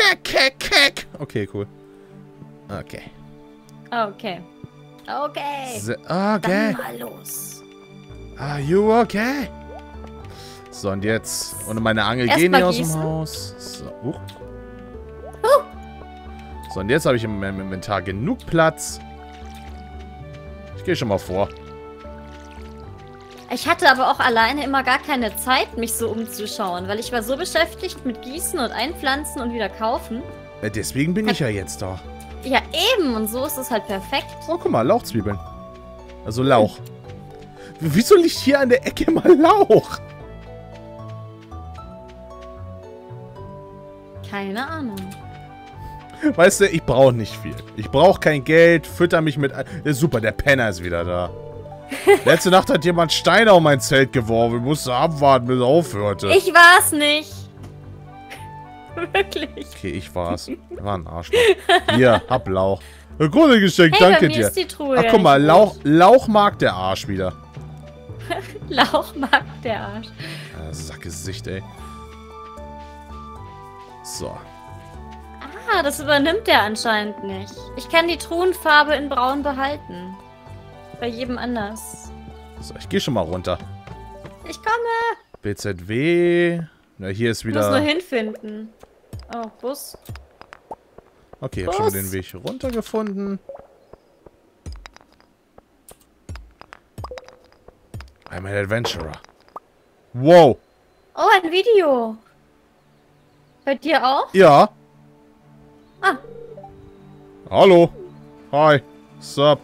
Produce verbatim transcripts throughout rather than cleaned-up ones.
Keck, keck, keck. Okay, cool. Okay. Okay. Okay. So, okay. Dann mal los. Are you okay? So, und jetzt. Und meine Angel Erst gehen mal hier aus dem gießen. Haus. So, huch. Huh. So, und jetzt habe ich in meinem Inventar genug Platz. Ich gehe schon mal vor. Ich hatte aber auch alleine immer gar keine Zeit, mich so umzuschauen, weil ich war so beschäftigt mit Gießen und Einpflanzen und wieder kaufen. Ja, deswegen bin ich ja jetzt da. Ja, eben. Und so ist es halt perfekt. Oh, guck mal, Lauchzwiebeln. Also Lauch. Wieso liegt hier an der Ecke mal Lauch? Keine Ahnung. Weißt du, ich brauche nicht viel. Ich brauche kein Geld, fütter mich mit... Ja, super, der Penner ist wieder da. Letzte Nacht hat jemand Steine auf mein Zelt geworfen. Ich musste abwarten, bis er aufhörte. Ich war's nicht. Wirklich. Okay, ich war's. War ein Arschloch. Hier, hab Lauch. Ein gutes Geschenk, Hey, danke bei mir dir. ist die Truhe Ach, ja guck mal, nicht Lauch, gut. Lauch mag der Arsch wieder. Lauch mag der Arsch. Ja, Sackgesicht, ey. So. Ah, das übernimmt der anscheinend nicht. Ich kann die Truhenfarbe in braun behalten. Bei jedem anders. So, ich gehe schon mal runter. Ich komme. B Z W. Na, hier ist Ich muss nur wieder... hinfinden. Oh, Bus. Okay, ich habe schon mal den Weg runter gefunden. I'm an Adventurer. Wow. Oh, ein Video. Bei dir auch? Ja. Ah. Hallo. Hi. Sup.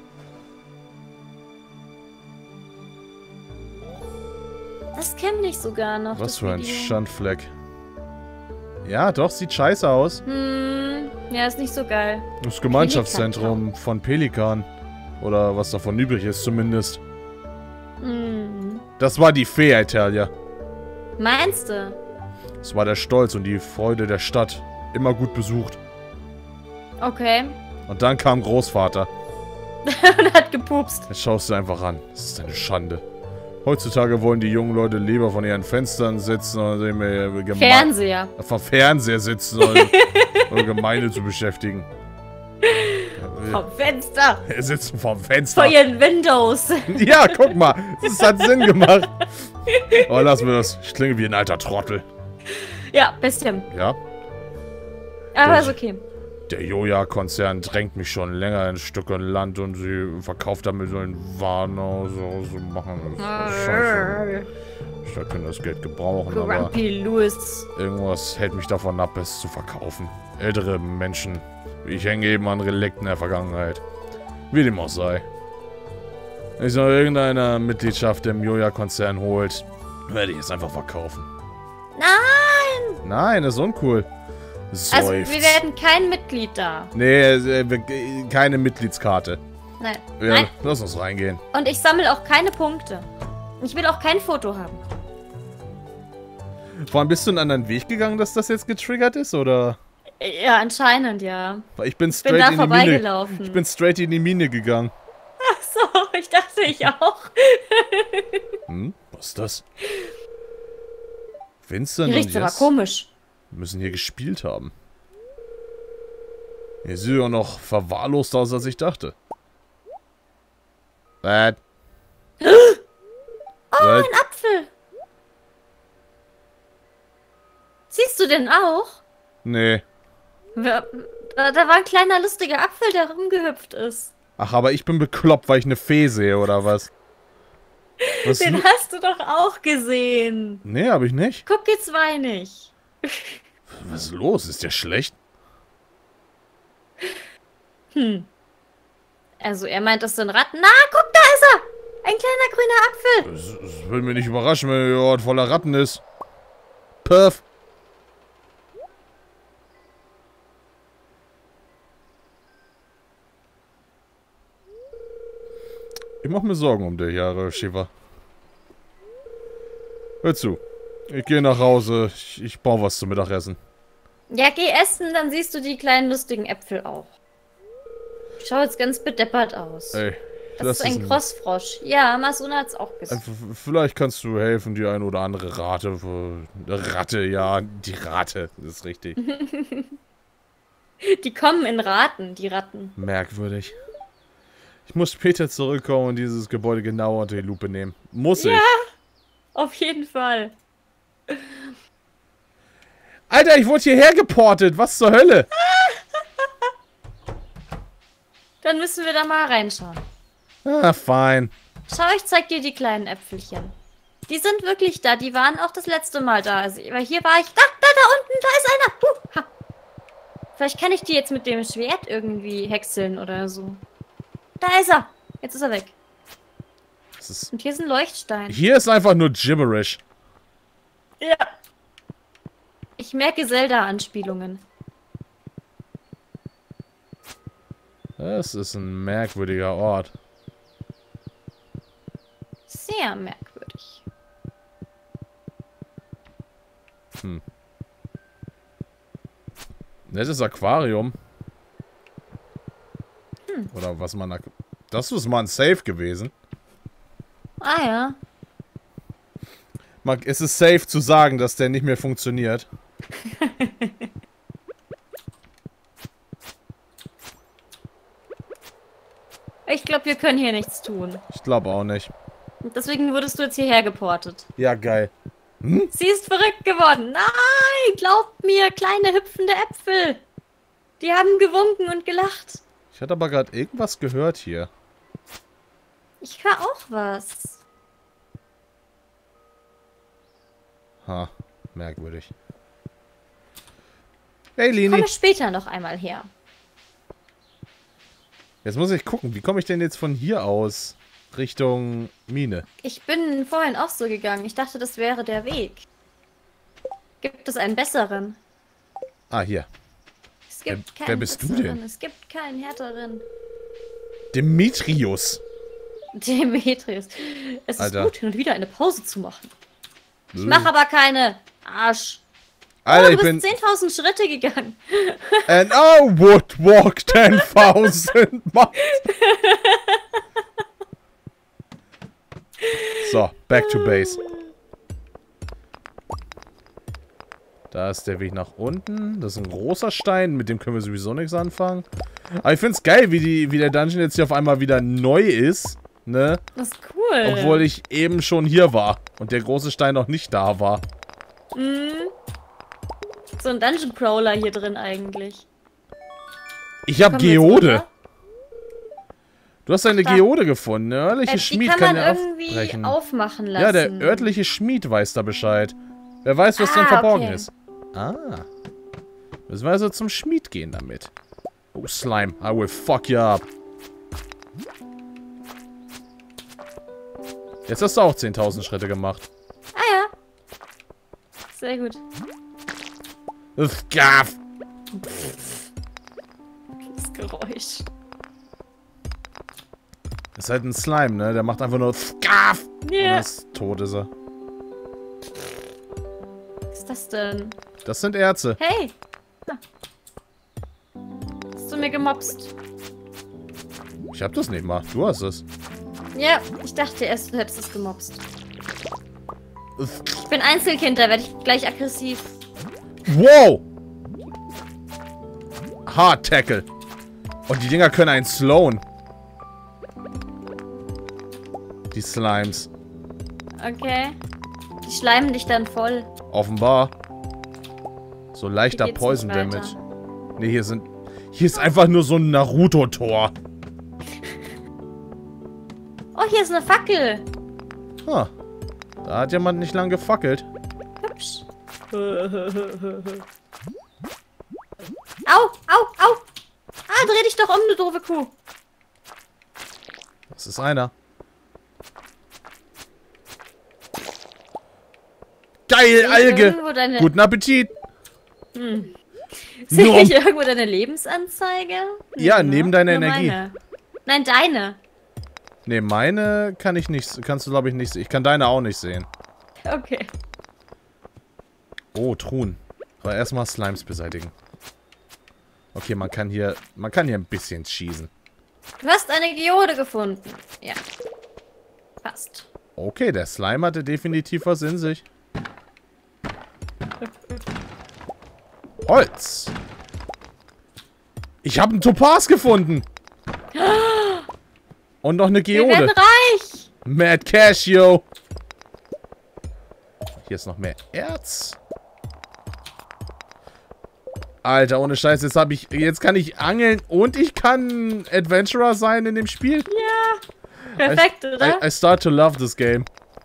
Das kenne ich sogar noch. Was das für ein Video. Schandfleck. Ja, doch, sieht scheiße aus. Hm, ja, ist nicht so geil. Das Gemeinschaftszentrum von Pelikan. Oder was davon übrig ist, zumindest. Hm. Das war die Fee, Italia. Meinst du? Das war der Stolz und die Freude der Stadt. Immer gut besucht. Okay. Und dann kam Großvater. Und hat gepupst. Jetzt schaust du einfach an. Das ist eine Schande. Heutzutage wollen die jungen Leute lieber von ihren Fenstern sitzen oder sich mit Geme Fernseher. vom Fernseher sitzen oder, oder Gemeinde zu beschäftigen. Vom Fenster. Wir sitzen vom Fenster. Vor ihren Windows. Ja, guck mal. Das hat Sinn gemacht. Aber lass mir das. Ich klinge wie ein alter Trottel. Ja, bisschen. Ja. Aber Das- ist okay. Der Joja-Konzern drängt mich schon länger in Stücke Land und sie verkauft damit so ein Warenhaus, so, so machen. Das ist scheiße. Ich könnte das Geld gebrauchen, aber Grumpy Louis. irgendwas hält mich davon ab, es zu verkaufen. Ältere Menschen. Ich hänge eben an Relikten der Vergangenheit. Wie dem auch sei. Wenn sich noch irgendeiner Mitgliedschaft im Joja-Konzern holt, werde ich es einfach verkaufen. Nein! Nein, das ist uncool. Seufzt. Also, wir werden kein Mitglied da. Nee, äh, wir- keine Mitgliedskarte. Nein. Ja, Nein. lass uns reingehen. Und ich sammle auch keine Punkte. Ich will auch kein Foto haben. Vor allem bist du einen anderen Weg gegangen, dass das jetzt getriggert ist, oder? Ja, anscheinend, ja. Weil ich bin Ich bin straight da in die Mine. vorbeigelaufen. Ich bin straight in die Mine gegangen. Ach so, ich dachte ich auch. Hm, was ist das? Vincent Hier und riecht's aber Jess komisch. müssen hier gespielt haben. Ihr sieht ja noch verwahrlost aus, als ich dachte. Bad. Oh, ein Apfel. Siehst du den auch? Nee. Da, da war ein kleiner lustiger Apfel, der rumgehüpft ist. Ach, aber ich bin bekloppt, weil ich eine Fee sehe, oder was? was Den hast du doch auch gesehen. nee, hab ich nicht. Guck die zwei nicht. Was ist los? Ist der schlecht? Hm. Also er meint, das sind Ratten. Na, guck, da ist er. Ein kleiner grüner Apfel. Das, das würde mich nicht überraschen, wenn der Ort voller Ratten ist. Puff. Ich mach mir Sorgen um dich, Jahre, Shiva. Hör zu. Ich gehe nach Hause. Ich, ich brauche was zum Mittagessen. Ja, geh essen, dann siehst du die kleinen lustigen Äpfel auch. Ich schau jetzt ganz bedeppert aus. Ey, Das ist ein Crossfrosch. Ja, Masuna hat's auch gesagt. Vielleicht kannst du helfen, die eine oder andere Rate. Ratte, ja, die Rate, das ist richtig. Die kommen in Raten, die Ratten. Merkwürdig. Ich muss später zurückkommen und dieses Gebäude genauer unter die Lupe nehmen. Muss ich? Ja, auf jeden Fall. Alter, ich wurde hierher geportet. Was zur Hölle? Dann müssen wir da mal reinschauen. Ah, fein. Schau, ich zeig dir die kleinen Äpfelchen. Die sind wirklich da. Die waren auch das letzte Mal da. Also, weil hier war ich... Da, da, da unten, da ist einer. Uh, ha. Vielleicht kann ich die jetzt mit dem Schwert irgendwie häckseln oder so. Da ist er. Jetzt ist er weg. Das ist Und hier ist ein Leuchtstein. Hier ist einfach nur gibberish. Ja. Ich merke Zelda-Anspielungen. Das ist ein merkwürdiger Ort. Sehr merkwürdig. Hm. Nettes Aquarium. Hm. Oder was man... Das ist mal ein Safe gewesen. Ah ja. Es ist safe zu sagen, dass der nicht mehr funktioniert. Ich glaube, wir können hier nichts tun. Ich glaube auch nicht. Und deswegen wurdest du jetzt hierher geportet. Ja, geil. Hm? Sie ist verrückt geworden. Nein, glaubt mir, kleine hüpfende Äpfel. Die haben gewunken und gelacht. Ich hatte aber gerade irgendwas gehört hier. Ich höre auch was. Ha, merkwürdig. Hey, Lini. Ich komme später noch einmal her. Jetzt muss ich gucken, wie komme ich denn jetzt von hier aus Richtung Mine? Ich bin vorhin auch so gegangen. Ich dachte, das wäre der Weg. Gibt es einen besseren? Ah, hier. Es gibt Wer- keinen wer bist du besseren. denn? Es gibt keinen härteren. Demetrius. Demetrius. Es ist Alter. gut, hin und wieder eine Pause zu machen. Ich Äh. mache aber keine. Arsch. Alter, Oh, ich du bin... bist zehntausend Schritte gegangen. And I would walk ten thousand miles. So, back to base. Da ist der Weg nach unten. Das ist ein großer Stein, mit dem können wir sowieso nichts anfangen. Aber ich find's geil, wie, die, wie der Dungeon jetzt hier auf einmal wieder neu ist. Ne? Das ist cool. Obwohl ich eben schon hier war und der große Stein noch nicht da war. Mhm. So ein Dungeon Crawler hier drin eigentlich. Ich hab Kommen wir jetzt Geode. runter? Du hast eine Ach, da. Geode gefunden. Der örtliche Äh, die Schmied kann kann man ja irgendwie aufbrechen. aufmachen lassen. Ja, der örtliche Schmied weiß da Bescheid. Wer weiß, was Ah, drin verborgen okay. ist. Ah. Müssen wir also zum Schmied gehen damit. Oh, Slime. I will fuck you up. Jetzt hast du auch zehntausend Schritte gemacht. Ah ja. Sehr gut. Gaff. Das Geräusch. Das ist halt ein Slime, ne? Der macht einfach nur Gaff. Und Ja. das ist tot ist er. Was ist das denn? Das sind Erze. Hey. Ah. Hast du mir gemobst? Ich hab das nicht mal. Du hast es. Ja, ich dachte erst, du hättest es gemobst. Ich bin Einzelkind, da werde ich gleich aggressiv. Wow! Hard Tackle. Und die Dinger können einen slowen. Die Slimes. Okay. Die schleimen dich dann voll. Offenbar. So leichter Hier geht's Poison nicht weiter. Damage. Ne, hier sind... Hier ist einfach nur so ein Naruto-Tor. Oh, hier ist eine Fackel. Ha. Da hat jemand nicht lang gefackelt. Hübsch. Au, au, au. Ah, dreh dich doch um, du doofe Kuh. Das ist einer. Geil, Alge! Irgendwo deine, Guten Appetit! Hm. Sehe Nur- ich irgendwo deine Lebensanzeige? Ja, nur- neben deiner nur Energie. Meine. Nein, deine. Ne, meine kann ich nicht... Kannst du, glaube ich, nicht sehen. Ich kann deine auch nicht sehen. Okay. Oh, Truhen. Aber erstmal Slimes beseitigen. Okay, man kann hier... Man kann hier ein bisschen schießen. Du hast eine Geode gefunden. Ja. Passt. Okay, der Slime hatte definitiv was in sich. Holz. Ich habe einen Topaz gefunden. Und noch eine Wir werden Geode. reich. Mad Cash, yo. Hier ist noch mehr Erz. Alter, ohne Scheiß, jetzt habe ich, jetzt kann ich angeln und ich kann Adventurer sein in dem Spiel. Ja. Perfekt, I, oder? I, I start to love this game.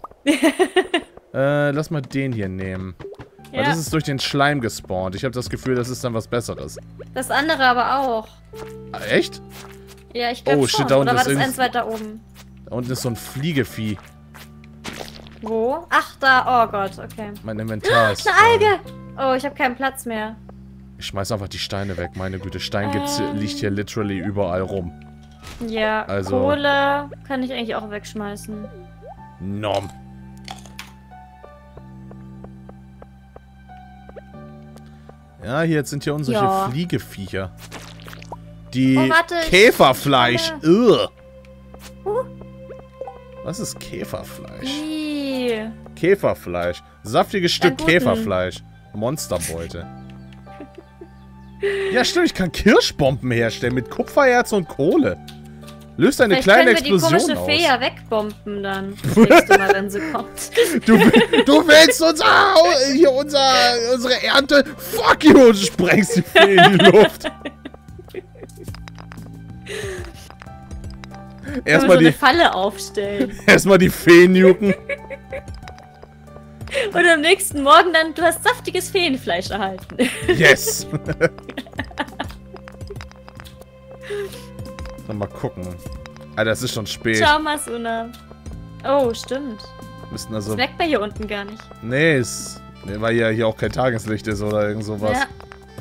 äh, lass mal den hier nehmen. Ja. Weil das ist durch den Schleim gespawnt. Ich habe das Gefühl, das ist dann was Besseres. Das andere aber auch. Ah, echt? Ja, ich glaube Oh, schon. shit, da unten Oder war ist das irgend- eins weiter oben? Da unten ist so ein Fliegevieh. Wo? Ach, da. Oh Gott, okay. Mein Inventar ist... Eine Alge! Oh, ich habe keinen Platz mehr. Ich schmeiß einfach die Steine weg. Meine Güte, Stein gibt's, hier- Ähm. liegt hier literally überall rum. Ja, Also- Kohle kann ich eigentlich auch wegschmeißen. Nom. Ja, hier jetzt sind hier unsere Ja. Fliegeviecher. Die Oh, warte, ich- Käferfleisch. Ugh. Uh. Was ist Käferfleisch? Ih. Käferfleisch. Saftiges Stück guten. Käferfleisch. Monsterbeute. Ja, stimmt, ich kann Kirschbomben herstellen mit Kupfererz und Kohle. Löst eine Vielleicht kleine können wir die Explosion komische aus. Fee ja wegbomben dann. Das nächste Mal, wenn sie kommt. Du, du willst unser, hier unser, unsere Ernte. Fuck you! Und du sprengst die Fee in die Luft. Erstmal so eine die, Falle aufstellen. erstmal die Fee nuken. Und am nächsten Morgen dann, du hast saftiges Feenfleisch erhalten. Yes! Dann mal gucken. Alter, es ist schon spät. Ciao, Masuna. Oh, stimmt. Müssten Das also. merkt man hier unten gar nicht. Nee, es, nee, weil ja hier auch kein Tageslicht ist oder irgend sowas. Ja.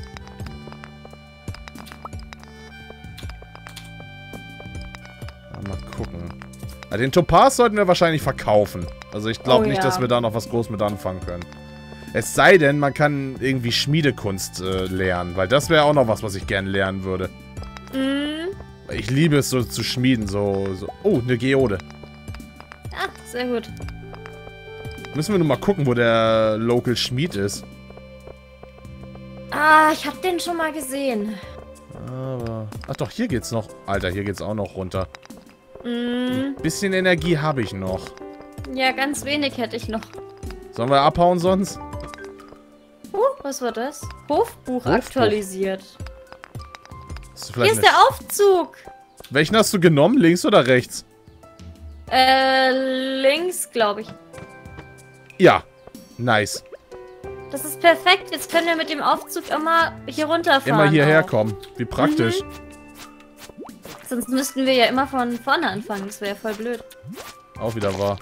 Mal gucken. Ja, den Topaz sollten wir wahrscheinlich verkaufen. Also ich glaube Oh, nicht, ja. dass wir da noch was groß mit anfangen können. Es sei denn, man kann irgendwie Schmiedekunst äh, lernen. Weil das wäre auch noch was, was ich gerne lernen würde. Mm. Ich liebe es so zu schmieden. So, so. Oh, eine Geode. Ah, sehr gut. Müssen wir nur mal gucken, wo der Local Schmied ist. Ah, ich hab den schon mal gesehen. Aber... Ach doch, hier geht's noch. Alter, hier geht's auch noch runter. Mm. Bisschen Energie habe ich noch. Ja, ganz wenig hätte ich noch. Sollen wir abhauen sonst? Uh, was war das? Hofbuch Hofbuch. aktualisiert. Hast du Hier vielleicht ist eine... der Aufzug. Welchen hast du genommen? Links oder rechts? Äh, links, glaube ich. Ja. Nice. Das ist perfekt. Jetzt können wir mit dem Aufzug immer hier runterfahren. Immer hierher auch. kommen. Wie praktisch. Mhm. Sonst müssten wir ja immer von vorne anfangen. Das wäre ja voll blöd. Auch wieder wahr.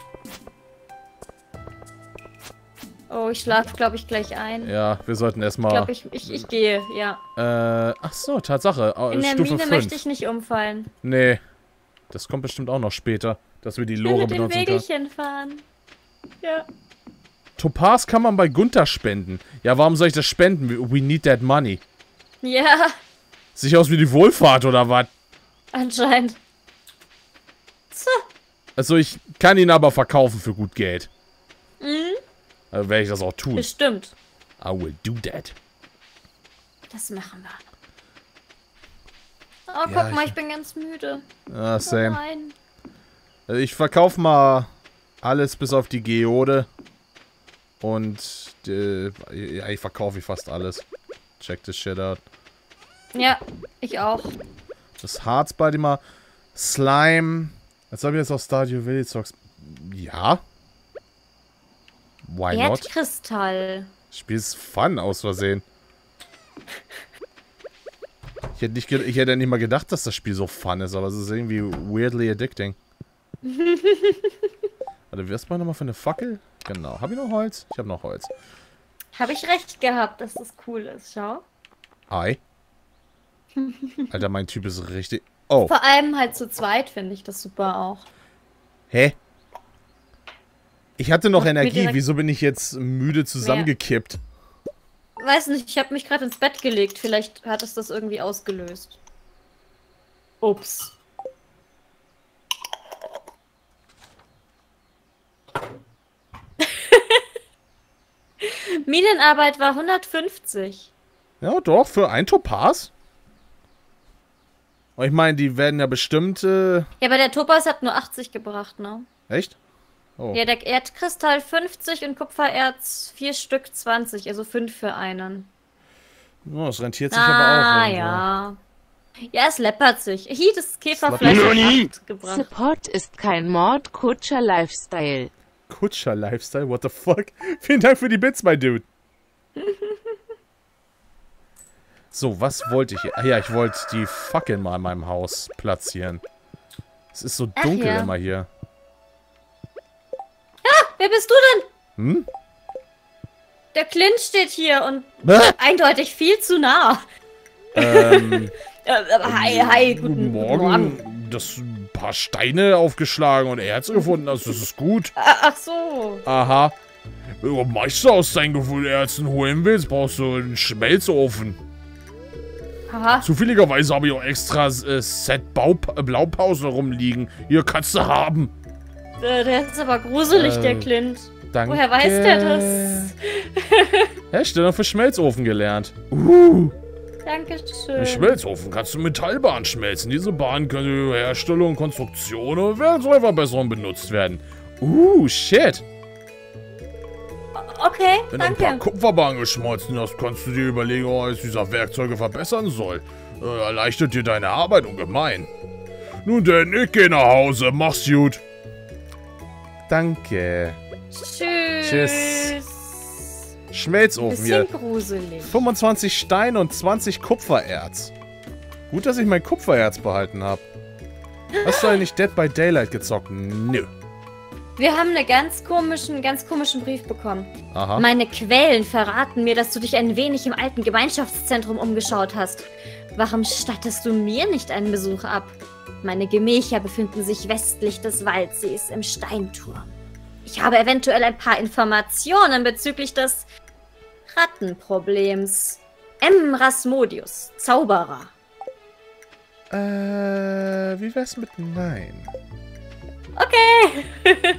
Oh, ich schlafe, glaube ich, gleich ein. Ja, wir sollten Ich erstmal... glaube, ich, ich, ich gehe, ja. Äh, ach so, Tatsache. Äh, In der Stufe Mine fünf. möchte ich nicht umfallen. Nee. Das kommt bestimmt auch noch später, dass wir die Ich will Lore mit dem benutzen können. Wägelchen fahren. Ja. Topaz kann man bei Gunther spenden. Ja, warum soll ich das spenden? We need that money. Ja, Sieht aus wie die Wohlfahrt oder was? anscheinend. So. Also ich kann ihn aber verkaufen für gut Geld. Mhm. Also werde ich das auch tun. Bestimmt. I will do that. Das machen wir. Oh, Ja, guck mal, ich- ich bin ganz müde. Ah, Oh same. nein. Also ich verkaufe mal alles bis auf die Geode. Und äh, ja, ich verkaufe fast alles. Check this shit out. Ja, ich auch. Das Harz bei dem mal. Slime. Als ob ich jetzt auf Stardew Valley zockst. Ja. Why not? Erdkristall. Das Spiel ist fun aus Versehen. Ich hätte, nicht ge ich hätte nicht mal gedacht, dass das Spiel so fun ist, aber es ist irgendwie weirdly addicting. Warte, was war nochmal für eine Fackel? Genau. Habe ich noch Holz? Ich habe noch Holz. Habe ich recht gehabt, dass das cool ist. Schau. Ei. Alter, mein Typ ist richtig... Oh. Vor allem halt zu zweit finde ich das super auch. Hä? Ich hatte noch Macht mir Energie. direkt Wieso bin ich jetzt müde zusammengekippt? Weiß nicht, ich habe mich gerade ins Bett gelegt. Vielleicht hat es das irgendwie ausgelöst. Ups. Minenarbeit war hundertfünfzig. Ja, doch, für ein Topaz. Und ich meine, die werden ja bestimmt... Äh Ja, aber der Topaz hat nur achtzig gebracht, ne? Echt? Oh. Ja, der Erdkristall fünfzig und Kupfererz vier Stück zwanzig, also fünf für einen. Oh, das rentiert sich ah, aber auch. Ah, irgendwo. ja. Ja, es läppert sich. Hi, das Käferfleisch hat acht gebracht. Support ist kein Mord, Kutscher Lifestyle. Kutscher Lifestyle, what the fuck? Vielen Dank für die Bits, mein Dude. So, was wollte ich hier? Ah ja, ich wollte die Fackeln mal in meinem Haus platzieren. Es ist so dunkel ja. immer hier. Ah, wer bist du denn? Hm? Der Clint steht hier und Bäh. eindeutig viel zu nah. Ähm, Äh, aber hi, hi, guten, guten Morgen. Morgen. Das ein paar Steine aufgeschlagen und Erz gefunden hast, das ist gut. Ah, ach so. Aha. Wenn du Meister aus deinen gefunden Erzen holen willst, brauchst du einen Schmelzofen. Aha. Zufälligerweise habe ich auch extra äh, Set Bau Blaupause rumliegen. Hier kannst du haben. Äh, der ist aber gruselig, Äh, der Clint. Danke. Woher weiß der das? Hersteller für Schmelzofen gelernt. Uh. Dankeschön. Im Schmelzofen kannst du Metallbahnen schmelzen. Diese Bahnen können für Herstellung und Konstruktion und Werkzeugverbesserung benutzt werden. Uh, shit. Okay, Wenn du ein paar danke. Kupferbahnen geschmolzen hast, kannst du dir überlegen, ob es dieser Werkzeuge verbessern soll. Äh, erleichtert dir deine Arbeit ungemein. Nun denn, ich geh nach Hause. Mach's gut. Danke. Tschüss. Tschüss. Schmelzofen Bisschen hier. gruselig. fünfundzwanzig Stein und zwanzig Kupfererz. Gut, dass ich mein Kupfererz behalten habe. Hast du eigentlich Dead by Daylight gezockt? Nö. Wir haben einen ganz komischen, ganz komischen Brief bekommen. Aha. Meine Quellen verraten mir, dass du dich ein wenig im alten Gemeinschaftszentrum umgeschaut hast. Warum stattest du mir nicht einen Besuch ab? Meine Gemächer befinden sich westlich des Waldsees im Steinturm. Ich habe eventuell ein paar Informationen bezüglich des Rattenproblems. M. Rasmodius, Zauberer. Äh, wie wär's mit Nein? Okay.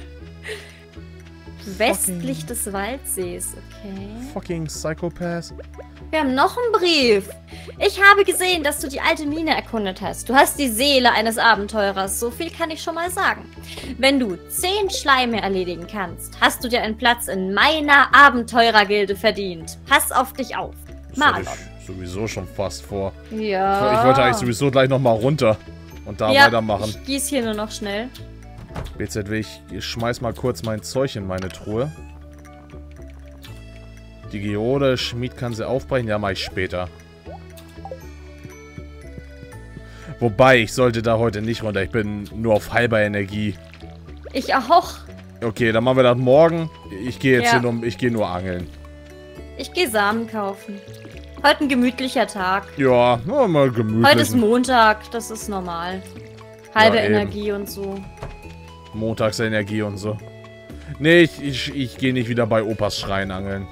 Westlich des Waldsees, okay. Fucking Psychopath. Wir haben noch einen Brief. Ich habe gesehen, dass du die alte Mine erkundet hast. Du hast die Seele eines Abenteurers. So viel kann ich schon mal sagen. Wenn du zehn Schleime erledigen kannst, hast du dir einen Platz in meiner Abenteurergilde verdient. Pass auf dich auf. Das hatte Marlon. ich sowieso schon fast vor. Ja. Ich wollte eigentlich sowieso gleich nochmal runter und da ja, weitermachen. ich gieße hier nur noch schnell. B Z W, ich schmeiß mal kurz mein Zeug in meine Truhe. Die Geode, Schmied kann sie aufbrechen. Ja, mache ich später. Wobei, ich sollte da heute nicht runter. Ich bin nur auf halber Energie. Ich auch. Okay, dann machen wir das morgen. Ich gehe jetzt Ja. hier nur, ich gehe nur angeln. Ich gehe Samen kaufen. Heute ein gemütlicher Tag. Ja, na, mal gemütlich. Heute ist Montag, das ist normal. Halbe Ja, eben. Energie und so. Montagsenergie und so. Nee, ich, ich, ich gehe nicht wieder bei Opas Schrein angeln.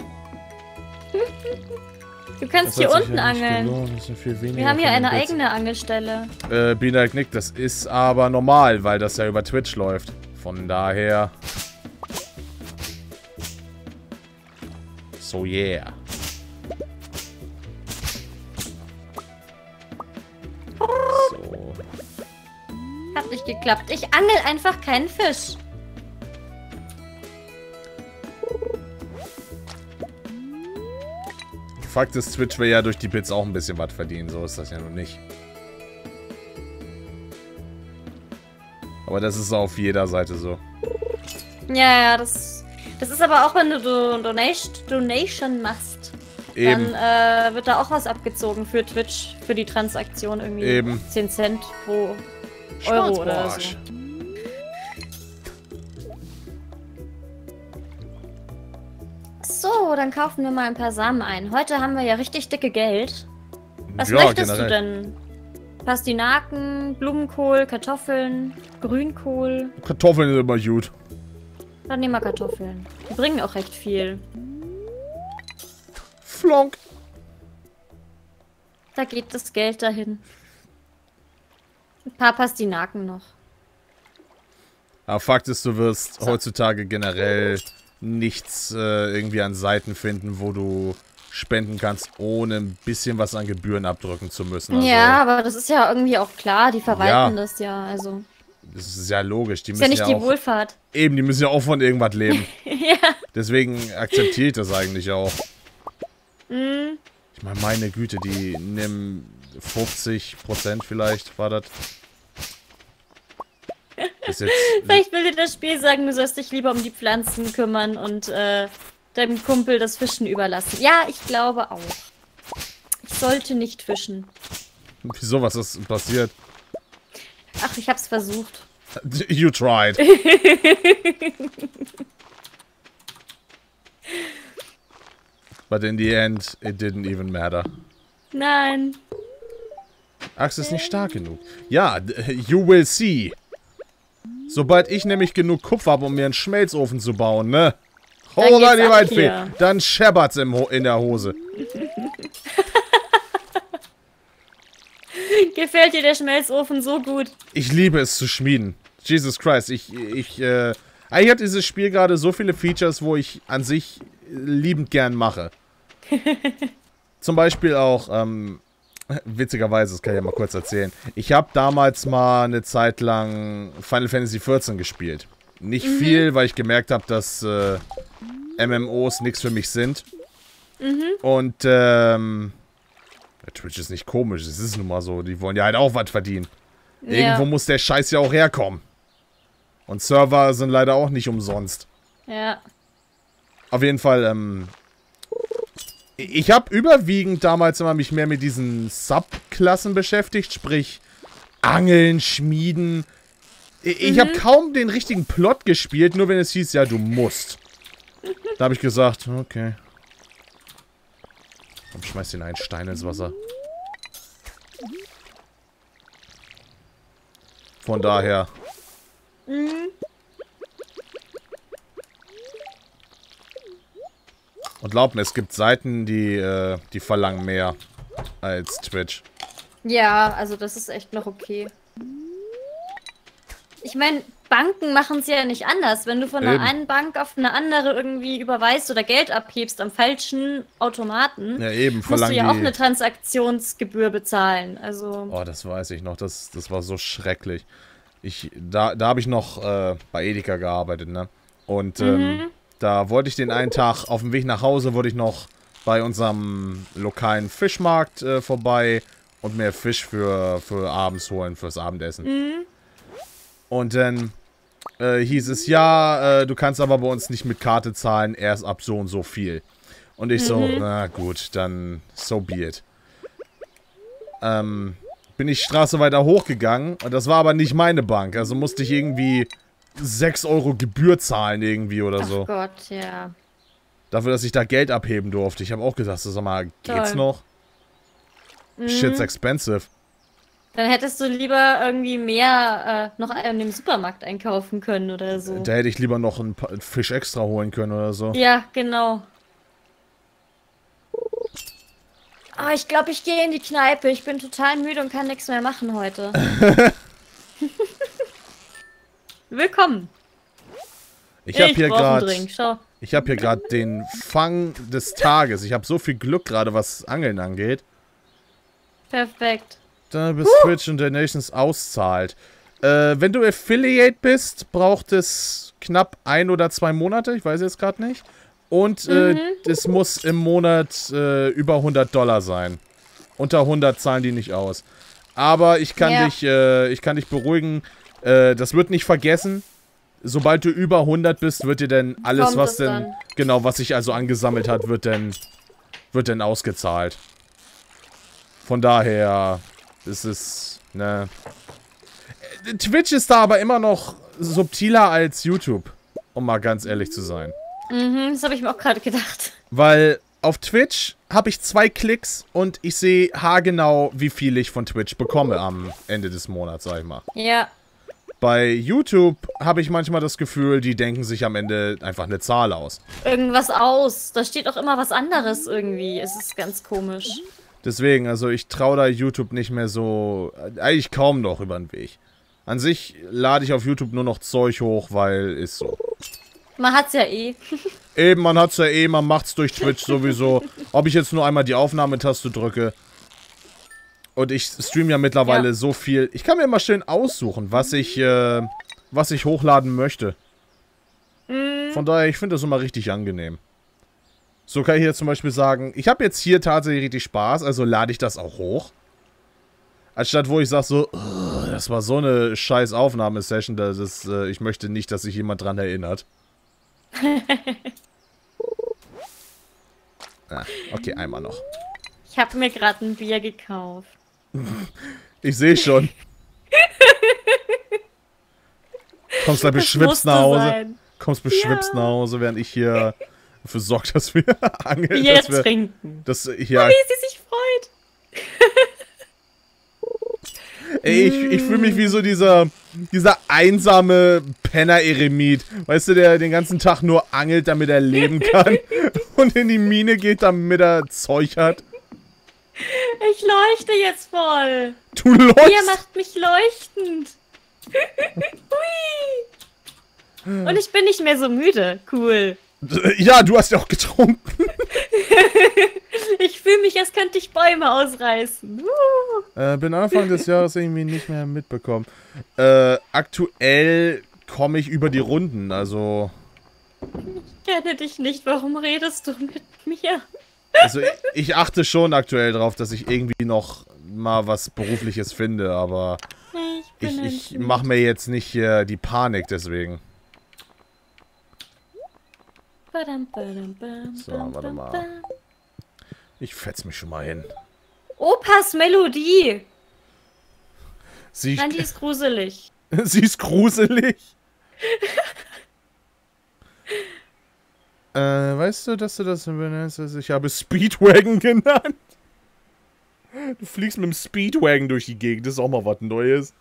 Du kannst Das hier hat sich unten ja nicht angeln. gelohnt. Das sind viel weniger Wir haben hier von den eine Bits. eigene Angelstelle. Äh, Bina Knick, das ist aber normal, weil das ja über Twitch läuft. Von daher. So, yeah. So. Hat nicht geklappt. Ich angel einfach keinen Fisch. Fakt ist, Twitch will ja durch die Bits auch ein bisschen was verdienen. So ist das ja nun nicht. Aber das ist auf jeder Seite so. Ja, ja, das, das ist aber auch, wenn du Do- Donation, Donation machst. Eben. Dann äh, wird da auch was abgezogen für Twitch, für die Transaktion irgendwie. Eben. zehn Cent pro Euro oder so. Schwarzbarsch. So, dann kaufen wir mal ein paar Samen ein. Heute haben wir ja richtig dicke Geld. Was Ja, möchtest generell. du denn? Pastinaken, Blumenkohl, Kartoffeln, Grünkohl. Kartoffeln sind immer gut. Dann nehmen wir Kartoffeln. Die bringen auch recht viel. Flonk. Da geht das Geld dahin. Ein paar Pastinaken noch. Aber Fakt ist, du wirst So. heutzutage generell nichts äh, irgendwie an Seiten finden, wo du spenden kannst, ohne ein bisschen was an Gebühren abdrücken zu müssen. Also, ja, aber das ist ja irgendwie auch klar, die verwalten Ja. das ja, also. das ist ja logisch. Die Ist ja müssen nicht ja die auch, Wohlfahrt. eben, die müssen ja auch von irgendwas leben. Ja. Deswegen akzeptiere ich das eigentlich auch. Mhm. Ich meine, meine Güte, die nehmen fünfzig Prozent vielleicht, war das. Ist jetzt, Vielleicht will dir das Spiel sagen, du sollst dich lieber um die Pflanzen kümmern und äh, deinem Kumpel das Fischen überlassen. Ja, ich glaube auch. Ich sollte nicht fischen. wieso, was ist passiert? Ach, ich hab's versucht. You tried. But in the end, it didn't even matter. Nein. Axt ist nicht stark genug. Ja, you will see. Sobald ich nämlich genug Kupfer habe, um mir einen Schmelzofen zu bauen, ne? Dann Holla geht's die ab Waldfee. hier. Dann scheppert's im Ho in der Hose. Gefällt dir der Schmelzofen so gut? Ich liebe es zu schmieden. Jesus Christ, ich, ich, äh... Eigentlich hat dieses Spiel gerade so viele Features, wo ich an sich liebend gern mache. Zum Beispiel auch, ähm... witzigerweise, das kann ich ja mal kurz erzählen. Ich habe damals mal eine Zeit lang Final Fantasy vierzehn gespielt. Nicht Mhm. viel, weil ich gemerkt habe, dass äh, M M Os nichts für mich sind. Mhm. Und, ähm... Twitch ist nicht komisch, es ist nun mal so. Die wollen ja halt auch was verdienen. Irgendwo Ja. muss der Scheiß ja auch herkommen. Und Server sind leider auch nicht umsonst. Ja. Auf jeden Fall, ähm... ich habe überwiegend damals immer mich mehr mit diesen Subklassen beschäftigt, sprich Angeln, Schmieden. Ich, ich habe kaum den richtigen Plot gespielt, nur wenn es hieß, ja, du musst. Da habe ich gesagt, okay. Komm, schmeiß den einen Stein ins Wasser. Von daher. Mhm. Und glaub mir, es gibt Seiten, die, äh, die verlangen mehr als Twitch. Ja, also das ist echt noch okay. Ich meine, Banken machen es ja nicht anders. Wenn du von der Eben. einen Bank auf eine andere irgendwie überweist oder Geld abhebst am falschen Automaten, Ja, eben, musst du verlangen ja auch die... eine Transaktionsgebühr bezahlen. Also, Oh, das weiß ich noch. Das, das war so schrecklich. Ich, da da habe ich noch äh, bei Edeka gearbeitet, ne? Und ähm, Mhm. da wollte ich den einen Tag, auf dem Weg nach Hause, wollte ich noch bei unserem lokalen Fischmarkt äh, vorbei und mir Fisch für, für abends holen, fürs Abendessen. mhm. Und dann äh, hieß es, ja, äh, du kannst aber bei uns nicht mit Karte zahlen, erst ab so und so viel. Und ich so, Mhm. na gut, dann so be it. Ähm, bin ich Straße weiter hochgegangen und das war aber nicht meine Bank. Also musste ich irgendwie sechs Euro Gebühr zahlen irgendwie oder Ach so. Gott, ja. Dafür, dass ich da Geld abheben durfte. Ich habe auch gesagt, sag mal, geht's Toll. noch? Mhm. Shit's expensive. Dann hättest du lieber irgendwie mehr äh, noch in dem Supermarkt einkaufen können oder so. Da hätte ich lieber noch einen Pa- Fisch extra holen können oder so. Ja, genau. Ah, ich glaube, ich gehe in die Kneipe. Ich bin total müde und kann nichts mehr machen heute. Willkommen. Ich habe hier brauch einen gerade Drink. Schau. Ich habe hier gerade den Fang des Tages. Ich habe so viel Glück gerade, was Angeln angeht. Perfekt. Da bis Twitch und Donations auszahlt. Äh, wenn du Affiliate bist, braucht es knapp ein oder zwei Monate. Ich weiß jetzt gerade nicht. Und äh, Mhm. es muss im Monat äh, über hundert Dollar sein. Unter hundert zahlen die nicht aus. Aber ich kann Ja. dich, äh, ich kann dich beruhigen. Äh, das wird nicht vergessen. Sobald du über hundert bist, wird dir denn alles, Kommt was es denn, dann. genau, was sich also angesammelt hat, wird denn, wird denn ausgezahlt. Von daher ist es, ne. Äh, Twitch ist da aber immer noch subtiler als YouTube, um mal ganz ehrlich zu sein. Mhm, das habe ich mir auch gerade gedacht. Weil auf Twitch habe ich zwei Klicks und ich sehe haargenau, wie viel ich von Twitch bekomme am Ende des Monats, sag ich mal. Ja. Bei YouTube habe ich manchmal das Gefühl, die denken sich am Ende einfach eine Zahl aus. Irgendwas aus. Da steht auch immer was anderes irgendwie. Es ist ganz komisch. Deswegen, also ich traue da YouTube nicht mehr so, äh, eigentlich kaum noch über den Weg. An sich lade ich auf YouTube nur noch Zeug hoch, weil ist so. Man hat's ja eh. Eben, man hat's ja eh, man macht's durch Twitch sowieso. Ob ich jetzt nur einmal die Aufnahmetaste drücke. Und ich stream ja mittlerweile ja. so viel. Ich kann mir immer schön aussuchen, was ich, äh, was ich hochladen möchte. Mhm. Von daher, ich finde das immer richtig angenehm. So kann ich hier zum Beispiel sagen, ich habe jetzt hier tatsächlich richtig Spaß, also lade ich das auch hoch. Anstatt wo ich sage so, das war so eine scheiß Aufnahmesession, das ist, äh, ich möchte nicht, dass sich jemand dran erinnert. ah, okay, einmal noch. Ich habe mir gerade ein Bier gekauft. Ich sehe schon. Kommst gleich beschwipst nach Hause. Sein. Kommst beschwipst ja. nach Hause, während ich hier dafür sorge, dass wir angeln. Bier dass wir, trinken. Dass, ja, oh, wie sie sich freut. Ey, ich, ich fühle mich wie so dieser, dieser einsame Penner-Eremit. Weißt du, der den ganzen Tag nur angelt, damit er leben kann. Und in die Mine geht, damit er Zeug hat. Ich leuchte jetzt voll. Du leuchtest? Ihr macht mich leuchtend. Hui. Und ich bin nicht mehr so müde. Cool. Ja, du hast ja auch getrunken. Ich fühle mich, als könnte ich Bäume ausreißen. Uh. Äh, bin Anfang des Jahres irgendwie nicht mehr mitbekommen. Äh, aktuell komme ich über die Runden, also... Ich kenne dich nicht, warum redest du mit mir? Also ich, ich achte schon aktuell drauf, dass ich irgendwie noch mal was Berufliches finde, aber... Ich, ich, ich mache mir jetzt nicht äh, die Panik deswegen. So, warte mal. Ich fetz mich schon mal hin. Opas Melodie. Sie, Nein, die ist gruselig. Sie ist gruselig? äh, weißt du, dass du das benennst? Ich habe Speedwagon genannt. Du fliegst mit dem Speedwagon durch die Gegend. Das ist auch mal was Neues.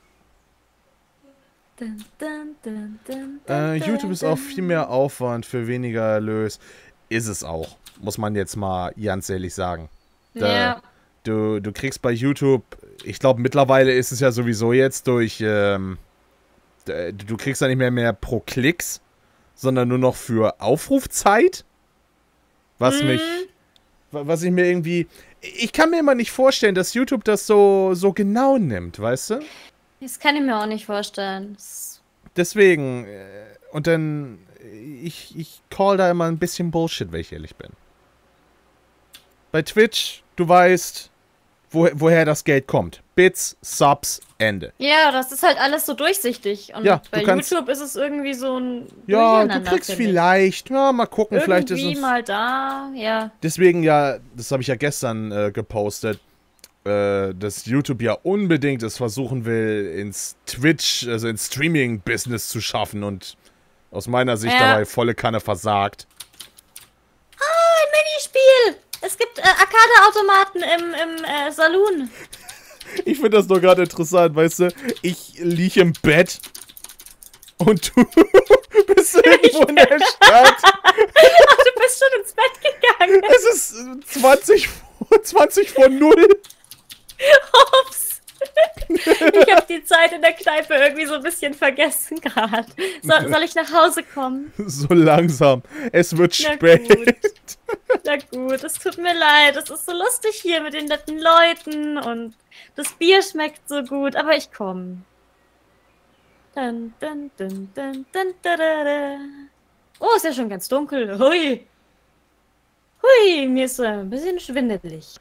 Dun, dun, dun, dun, Äh, dun, YouTube ist auch viel mehr Aufwand für weniger Erlös. Ist es auch. Muss man jetzt mal ganz ehrlich sagen. Da, ja. du, du kriegst bei YouTube, ich glaube mittlerweile ist es ja sowieso jetzt durch, ähm, du kriegst ja nicht mehr mehr pro Klicks, sondern nur noch für Aufrufzeit. Was mhm. mich, was ich mir irgendwie, ich kann mir immer nicht vorstellen, dass YouTube das so, so genau nimmt, weißt du? Das kann ich mir auch nicht vorstellen. Deswegen, und dann, ich, ich call da immer ein bisschen Bullshit, wenn ich ehrlich bin. Bei Twitch, du weißt, wo, woher das Geld kommt. Bits, Subs, Ende. Ja, das ist halt alles so durchsichtig. Und ja, bei kannst, YouTube ist es irgendwie so ein ja, du kriegst vielleicht, ja, mal gucken, irgendwie vielleicht ist es... mal da, ja. Deswegen ja, das habe ich ja gestern äh, gepostet, äh, dass YouTube ja unbedingt es versuchen will, ins Twitch, also ins Streaming-Business zu schaffen und aus meiner Sicht ja. dabei volle Kanne versagt. Ah, ein Minispiel! Es gibt äh, Arcade-Automaten im, im äh, Saloon. Ich finde das doch gerade interessant, weißt du? Ich liege im Bett und du bist irgendwo in der Stadt. Ach, du bist schon ins Bett gegangen. Es ist zwanzig vor null. Ups. Ich habe die Zeit in der Kneipe irgendwie so ein bisschen vergessen gerade. So, soll ich nach Hause kommen? So langsam. Es wird Na spät. Gut. Na gut, es tut mir leid. Es ist so lustig hier mit den netten Leuten und das Bier schmeckt so gut, aber ich komme. Dun, dun, dun, dun, dun, dun, dun. Oh, ist ja schon ganz dunkel. Hui. Hui, mir ist so ein bisschen schwindelig.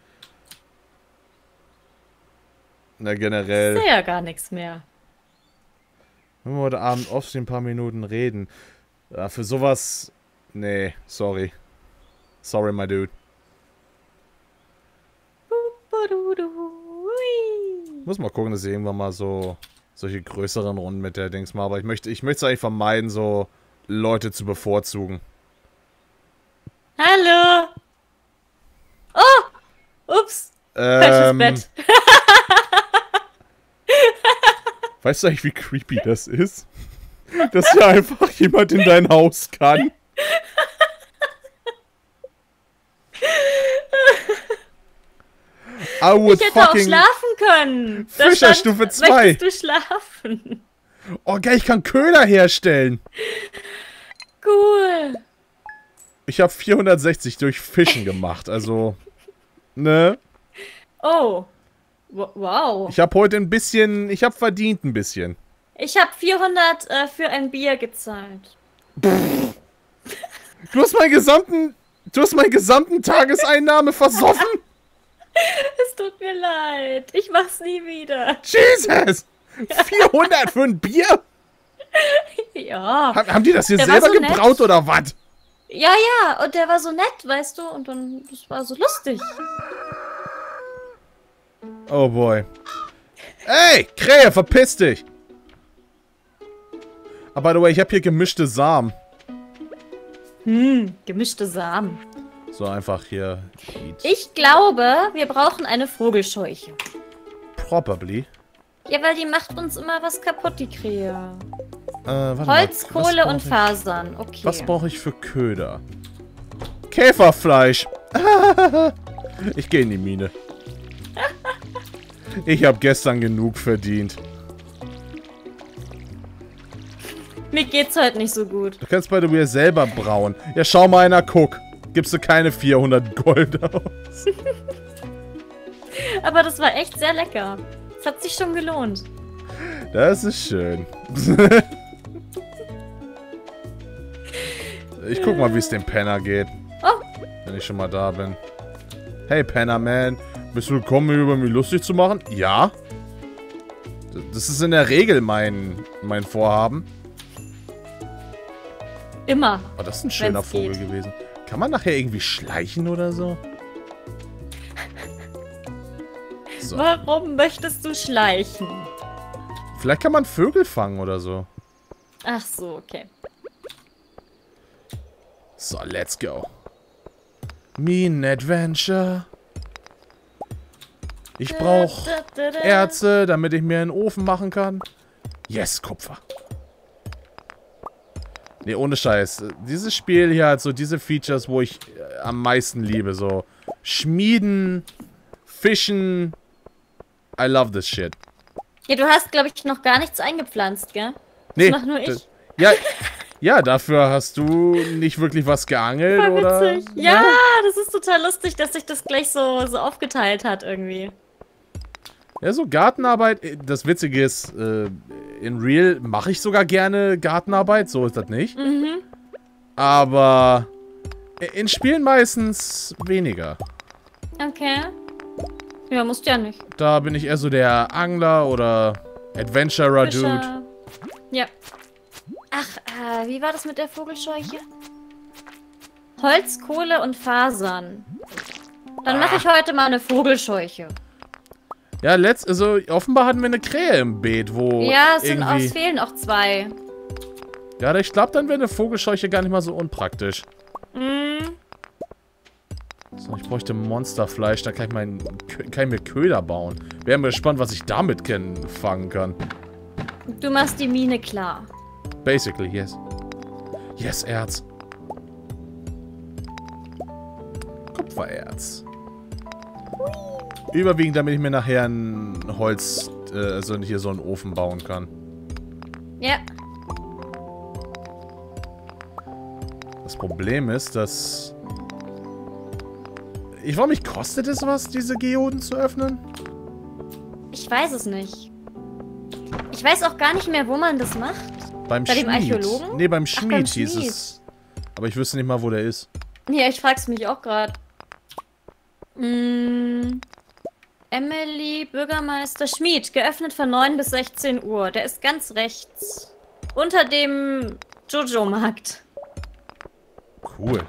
Na, generell. Ich sehe ja gar nichts mehr. Wenn wir heute Abend oft ein paar Minuten reden. Ja, für sowas. Nee, sorry. Sorry, my dude. Muss mal gucken, dass ich irgendwann mal so solche größeren Runden mit der Dings mal. Aber ich möchte ich möchte es eigentlich vermeiden, so Leute zu bevorzugen. Hallo. Oh! Ups. Ähm, Falsches Bett. Weißt du eigentlich, wie creepy das ist? Dass hier einfach jemand in dein Haus kann. I would ich hätte auch schlafen können. Fischer Stufe zwei. Möchtest du schlafen? Oh geil, ich kann Köder herstellen. Cool. Ich habe vierhundertsechzig durch Fischen gemacht, also, ne? Oh. Wow. Ich habe heute ein bisschen, ich habe verdient ein bisschen. Ich habe vierhundert äh, für ein Bier gezahlt. Du hast meinen gesamten, du hast meinen gesamten Tageseinnahme versoffen? Es tut mir leid. Ich mach's nie wieder. Jesus! vierhundert für ein Bier? Ja. Ha- Haben die das hier Der selber war so gebraut nett. oder was? Ja, ja. Und der war so nett, weißt du? Und dann, das war so lustig. Oh boy. Ey, Krähe, verpiss dich! Ah, by the way, ich habe hier gemischte Samen. Hm, gemischte Samen. So einfach hier. Ich glaube, wir brauchen eine Vogelscheuche. Probably. Ja, weil die macht uns immer was kaputt, die Krähe. Äh, warte Holz, mal, was Kohle brauch und ich? Fasern. Okay. Was brauche ich für Köder? Käferfleisch. Ich gehe in die Mine. Ich habe gestern genug verdient. Mir geht's heute nicht so gut. Du kannst bei the way selber brauen. Ja, schau mal einer, guck. Gibst du keine vierhundert Gold aus. Aber das war echt sehr lecker. Es hat sich schon gelohnt. Das ist schön. Ich guck mal, wie es dem Penner geht. Oh. Wenn ich schon mal da bin. Hey, Penner, man. Bist du gekommen, mich über mich lustig zu machen? Ja. Das ist in der Regel mein, mein Vorhaben. Immer. Oh, das ist ein schöner Wenn's Vogel geht. gewesen. Kann man nachher irgendwie schleichen oder so? So. Warum möchtest du schleichen? Vielleicht kann man Vögel fangen oder so. Ach so, okay. So, let's go. Mean Adventure. Ich brauche Da, da, da, da. Erze, damit ich mir einen Ofen machen kann. Yes, Kupfer. Nee, ohne Scheiß. Dieses Spiel hier hat so diese Features, wo ich äh, am meisten liebe. So Schmieden, Fischen. I love this shit. Ja, du hast, glaube ich, noch gar nichts eingepflanzt, gell? Nee. mach nur ich. das- Ja, ja, dafür hast du nicht wirklich was geangelt, Voll oder? witzig. Ja, das ist total lustig, dass sich das gleich so, so aufgeteilt hat irgendwie. Ja, so Gartenarbeit. äh, Das Witzige ist, äh, in Real mache ich sogar gerne Gartenarbeit. So ist das nicht. Mhm. Aber in Spielen meistens weniger. Okay. Ja, musst ja nicht. Da bin ich eher so der Angler oder Adventurer-Dude. Fischer. Ja. Ach, äh, wie war das mit der Vogelscheuche? Holz, Kohle und Fasern. Dann mache ich heute mal eine Vogelscheuche. Ja, letzt, also offenbar hatten wir eine Krähe im Beet, wo Ja, es sind irgendwie... aus, fehlen auch zwei. Ja, ich glaube, dann wäre eine Vogelscheuche gar nicht mal so unpraktisch. Mhm. So, ich bräuchte Monsterfleisch, da kann ich, mein, kann ich mir Köder bauen. Wäre mir gespannt, was ich damit kennen, fangen kann. Du machst die Mine klar. Basically, yes. Yes, Erz. Kupfererz. Überwiegend, damit ich mir nachher ein Holz, äh, also hier so einen Ofen bauen kann. Ja. Das Problem ist, dass... Ich frage mich, kostet es was, diese Geoden zu öffnen? Ich weiß es nicht. Ich weiß auch gar nicht mehr, wo man das macht. Beim Bei dem Schmied. Archäologen? Nee, beim Ach, Schmied beim hieß Schmied. es. Aber ich wüsste nicht mal, wo der ist. Ja, ich frag's mich auch gerade. Mm, Emily, Bürgermeister, Schmied, geöffnet von neun bis sechzehn Uhr. Der ist ganz rechts. Unter dem Jojo-Markt. Cool.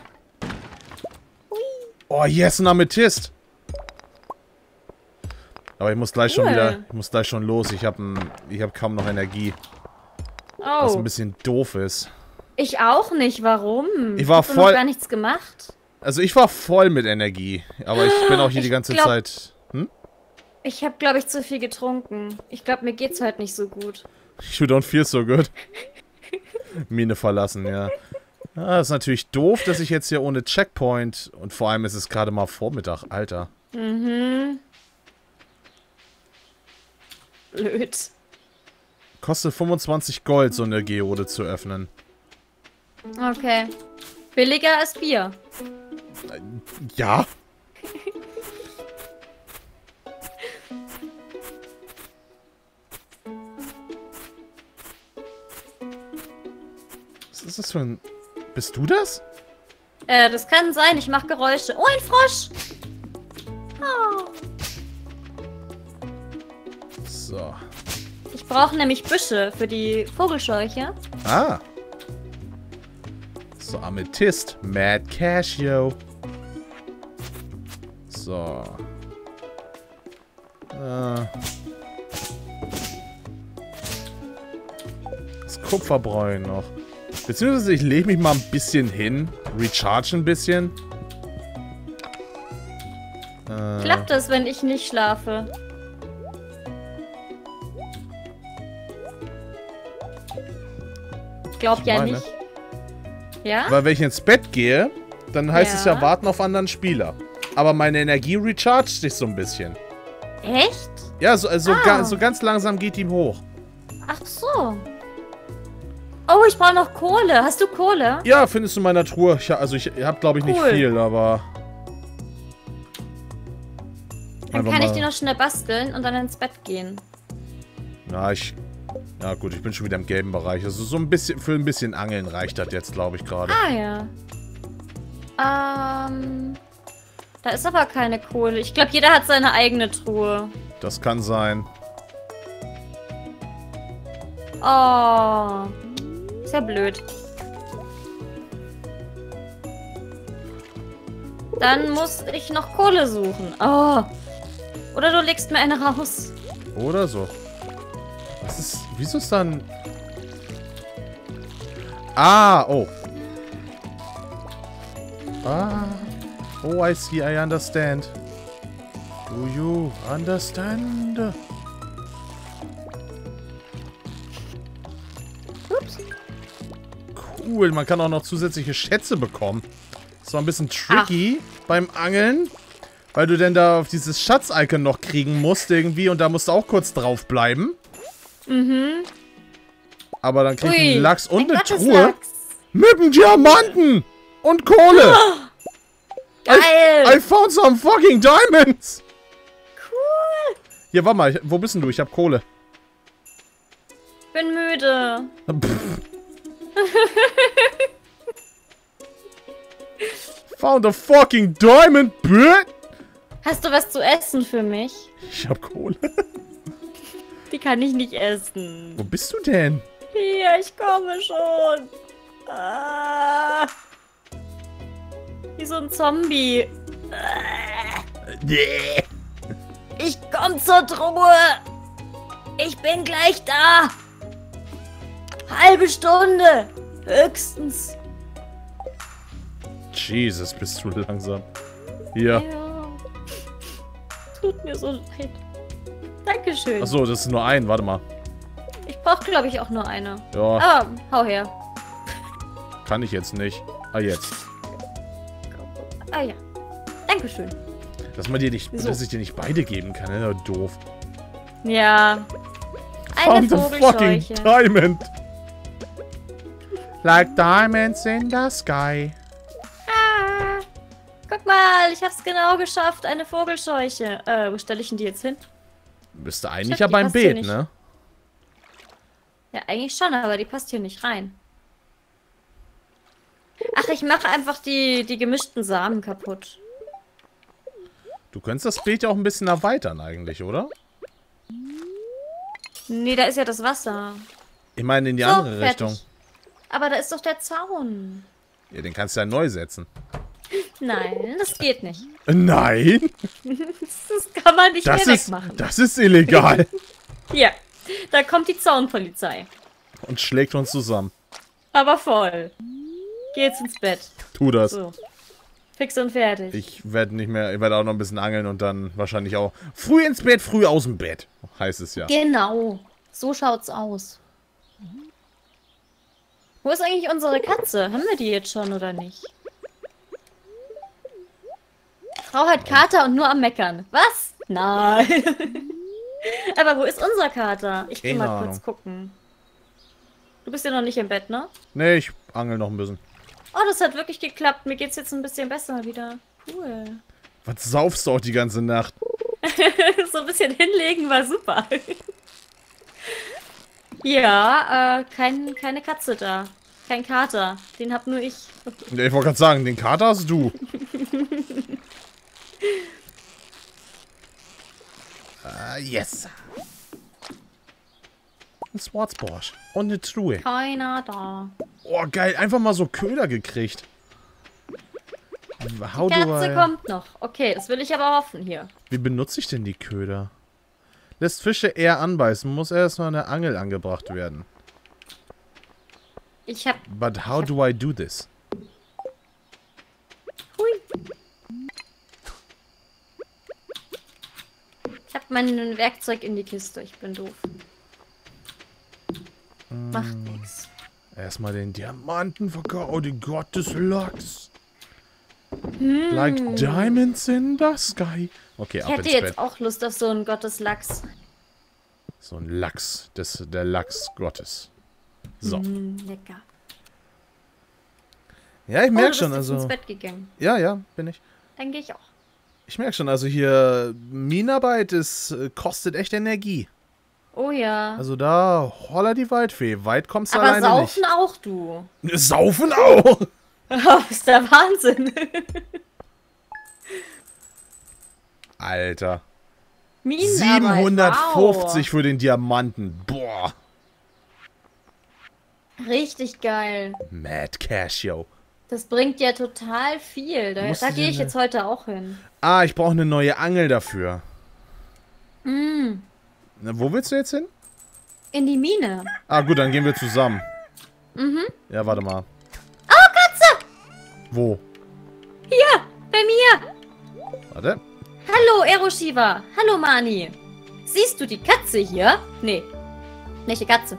Oh, yes, ein Amethyst. Aber ich muss gleich schon Cool. wieder, ich muss gleich schon los. Ich habe ich hab kaum noch Energie. Was Oh, ein bisschen doof ist. ich auch nicht. Warum? Ich war Hast du noch voll- gar nichts gemacht? Also ich war voll mit Energie. Aber ich bin auch hier Ich die ganze glaub- Zeit... Hm? Ich habe, glaube ich, zu viel getrunken. Ich glaube, mir geht's heute nicht so gut. You don't feel so good. Mine verlassen, ja. Ah, das ist natürlich doof, dass ich jetzt hier ohne Checkpoint... Und vor allem ist es gerade mal Vormittag. Alter. Mhm. Blöd. Kostet fünfundzwanzig Gold, so eine Geode zu öffnen. Okay. Billiger als Bier. Ja. Was ist das für ein... Bist du das? Äh, das kann sein. Ich mache Geräusche. Oh, ein Frosch! Oh. So. Ich brauche nämlich Büsche für die Vogelscheuche. Ah. So, Amethyst. Mad Cashew. So. Äh. Das Kupferbräu noch. Beziehungsweise ich lege mich mal ein bisschen hin. Recharge ein bisschen. Äh. Klappt das, wenn ich nicht schlafe? Ich glaube ja meine. nicht. Ja? Weil wenn ich ins Bett gehe, dann heißt Ja. es ja warten auf anderen Spieler. Aber meine Energie rechargt sich so ein bisschen. Echt? Ja, so, also Ah. ga, so ganz langsam geht ihm hoch. Ach so. Oh, ich brauche noch Kohle. Hast du Kohle? Ja, findest du in meiner Truhe. Ich, also ich habe, glaube ich, nicht Cool. viel, aber... Dann Einfach kann ich mal- die noch schnell basteln und dann ins Bett gehen. Na, ich... Ja gut, ich bin schon wieder im gelben Bereich. Also so ein bisschen, für ein bisschen Angeln reicht das jetzt, glaube ich, gerade. Ah ja. Ähm... Da ist aber keine Kohle. Ich glaube, jeder hat seine eigene Truhe. Das kann sein. Oh. Ist ja blöd. Dann muss ich noch Kohle suchen. Oh. Oder du legst mir eine raus. Oder so. Was ist... Wieso ist dann... Ah, oh. Ah. Oh, I see, I understand. Do you understand? Ups. Cool, man kann auch noch zusätzliche Schätze bekommen. Das war ein bisschen tricky beim Angeln. Weil du denn da auf dieses Schatz-Icon noch kriegen musst irgendwie. Und da musst du auch kurz drauf bleiben. Mhm. Aber dann kriegst du Ui, einen Lachs und ein eine Truhe. Gotteslachs. Mit einem Diamanten! Und Kohle! Geil! I, I found some fucking diamonds! Cool! Hier, warte mal. Ich, wo bist denn du? Ich hab Kohle. Ich bin müde. Pff. Found a fucking diamond, bitch! Hast du was zu essen für mich? Ich hab Kohle. Die kann ich nicht essen. Wo bist du denn? Hier, ich komme schon. Ah. Wie so ein Zombie. Nee. Ich komm zur Truhe. Ich bin gleich da. Halbe Stunde. Höchstens. Jesus, bist du langsam. Hier. Ja. Tut mir so leid. Dankeschön. Achso, das ist nur ein. Warte mal. Ich brauche, glaube ich, auch nur eine. Ja, Aber hau her. kann ich jetzt nicht. Ah, jetzt. Ah ja. Dankeschön. Dass man dir nicht, So. dass ich dir nicht beide geben kann, ne? Doof. Ja. Eine Found a fucking Vogelscheuche. diamond. Like diamonds in the sky. Ah. Guck mal, ich hab's genau geschafft. Eine Vogelscheuche. Äh, wo stelle ich denn die jetzt hin? Müsste eigentlich Stimmt, ja die beim passt hier Beet, nicht. ne? Ja, eigentlich schon, aber die passt hier nicht rein. Ach, ich mache einfach die, die gemischten Samen kaputt. Du könntest das Beet ja auch ein bisschen erweitern eigentlich, oder? Nee, da ist ja das Wasser. Ich meine in die So, andere fertig. Richtung. Aber da ist doch der Zaun. Ja, den kannst du ja neu setzen. Nein, das geht nicht. Äh, Nein! Das kann man nicht Das mehr ist, wegmachen. das ist illegal. Hier, da kommt die Zaunpolizei. Und schlägt uns zusammen. Aber voll. Geh jetzt ins Bett. Tu das. So. Fix und fertig. Ich werde nicht mehr, ich werde auch noch ein bisschen angeln und dann wahrscheinlich auch früh ins Bett, früh aus dem Bett. Heißt es ja. Genau. So schaut's aus. Wo ist eigentlich unsere Katze? Haben wir die jetzt schon oder nicht? Frau hat Kater und nur am Meckern. Was? Nein. Aber wo ist unser Kater? Ich will Keine mal kurz Ahnung. gucken. Du bist ja noch nicht im Bett, ne? Nee, ich angel noch ein bisschen. Oh, das hat wirklich geklappt. Mir geht's jetzt ein bisschen besser wieder. Cool. Was saufst du auch die ganze Nacht? So ein bisschen hinlegen war super. Ja, äh, kein, keine Katze da. Kein Kater. Den hab nur ich. Ja, ich wollte gerade sagen, den Kater hast du. uh, yes. Ein Schwarzborsch. Und eine Truhe. Keiner da. Oh, geil. Einfach mal so Köder gekriegt. How Die Katze I... kommt noch. Okay, das will ich aber hoffen hier. Wie benutze ich denn die Köder? Lässt Fische eher anbeißen, muss erstmal eine Angel angebracht werden. Ich hab... But how do I do this? Hui. Ich hab mein Werkzeug in die Kiste. Ich bin doof. Hm. Macht nichts. Erstmal den Diamanten verkaufen. Oh, die Gott des Lachs. Hm. Like diamonds in the sky. Okay, Ich ab hätte ins jetzt Bett. auch Lust auf so einen Gotteslachs. So ein Lachs. Des, der Lachs Gottes. So. Mm, lecker. Ja, ich Oh, merke du bist schon, jetzt also... ins Bett gegangen. Ja, ja, bin ich. Dann gehe ich auch. Ich merke schon, also hier Minenarbeit ist, äh, kostet echt Energie. Oh ja. Also da, holla die Waldfee. Weit kommst du Aber alleine saufen nicht. auch du. Saufen auch! Oh, ist der Wahnsinn. Alter. Minenarbeit, siebenhundertfünfzig wow. für den Diamanten. Boah. Richtig geil. Mad Cash, yo. Das bringt ja total viel. Da, Musst da du gehe dir ich ne- jetzt heute auch hin. Ah, ich brauche eine neue Angel dafür. Mm, Na, wo willst du jetzt hin? in die Mine. Ah, gut, dann gehen wir zusammen. Mhm. Ja, warte mal. Oh, Katze! Wo? Hier, bei mir. Warte. Hallo, Eroshiva. Hallo, Mani. Siehst du die Katze hier? Nee, nicht die Katze.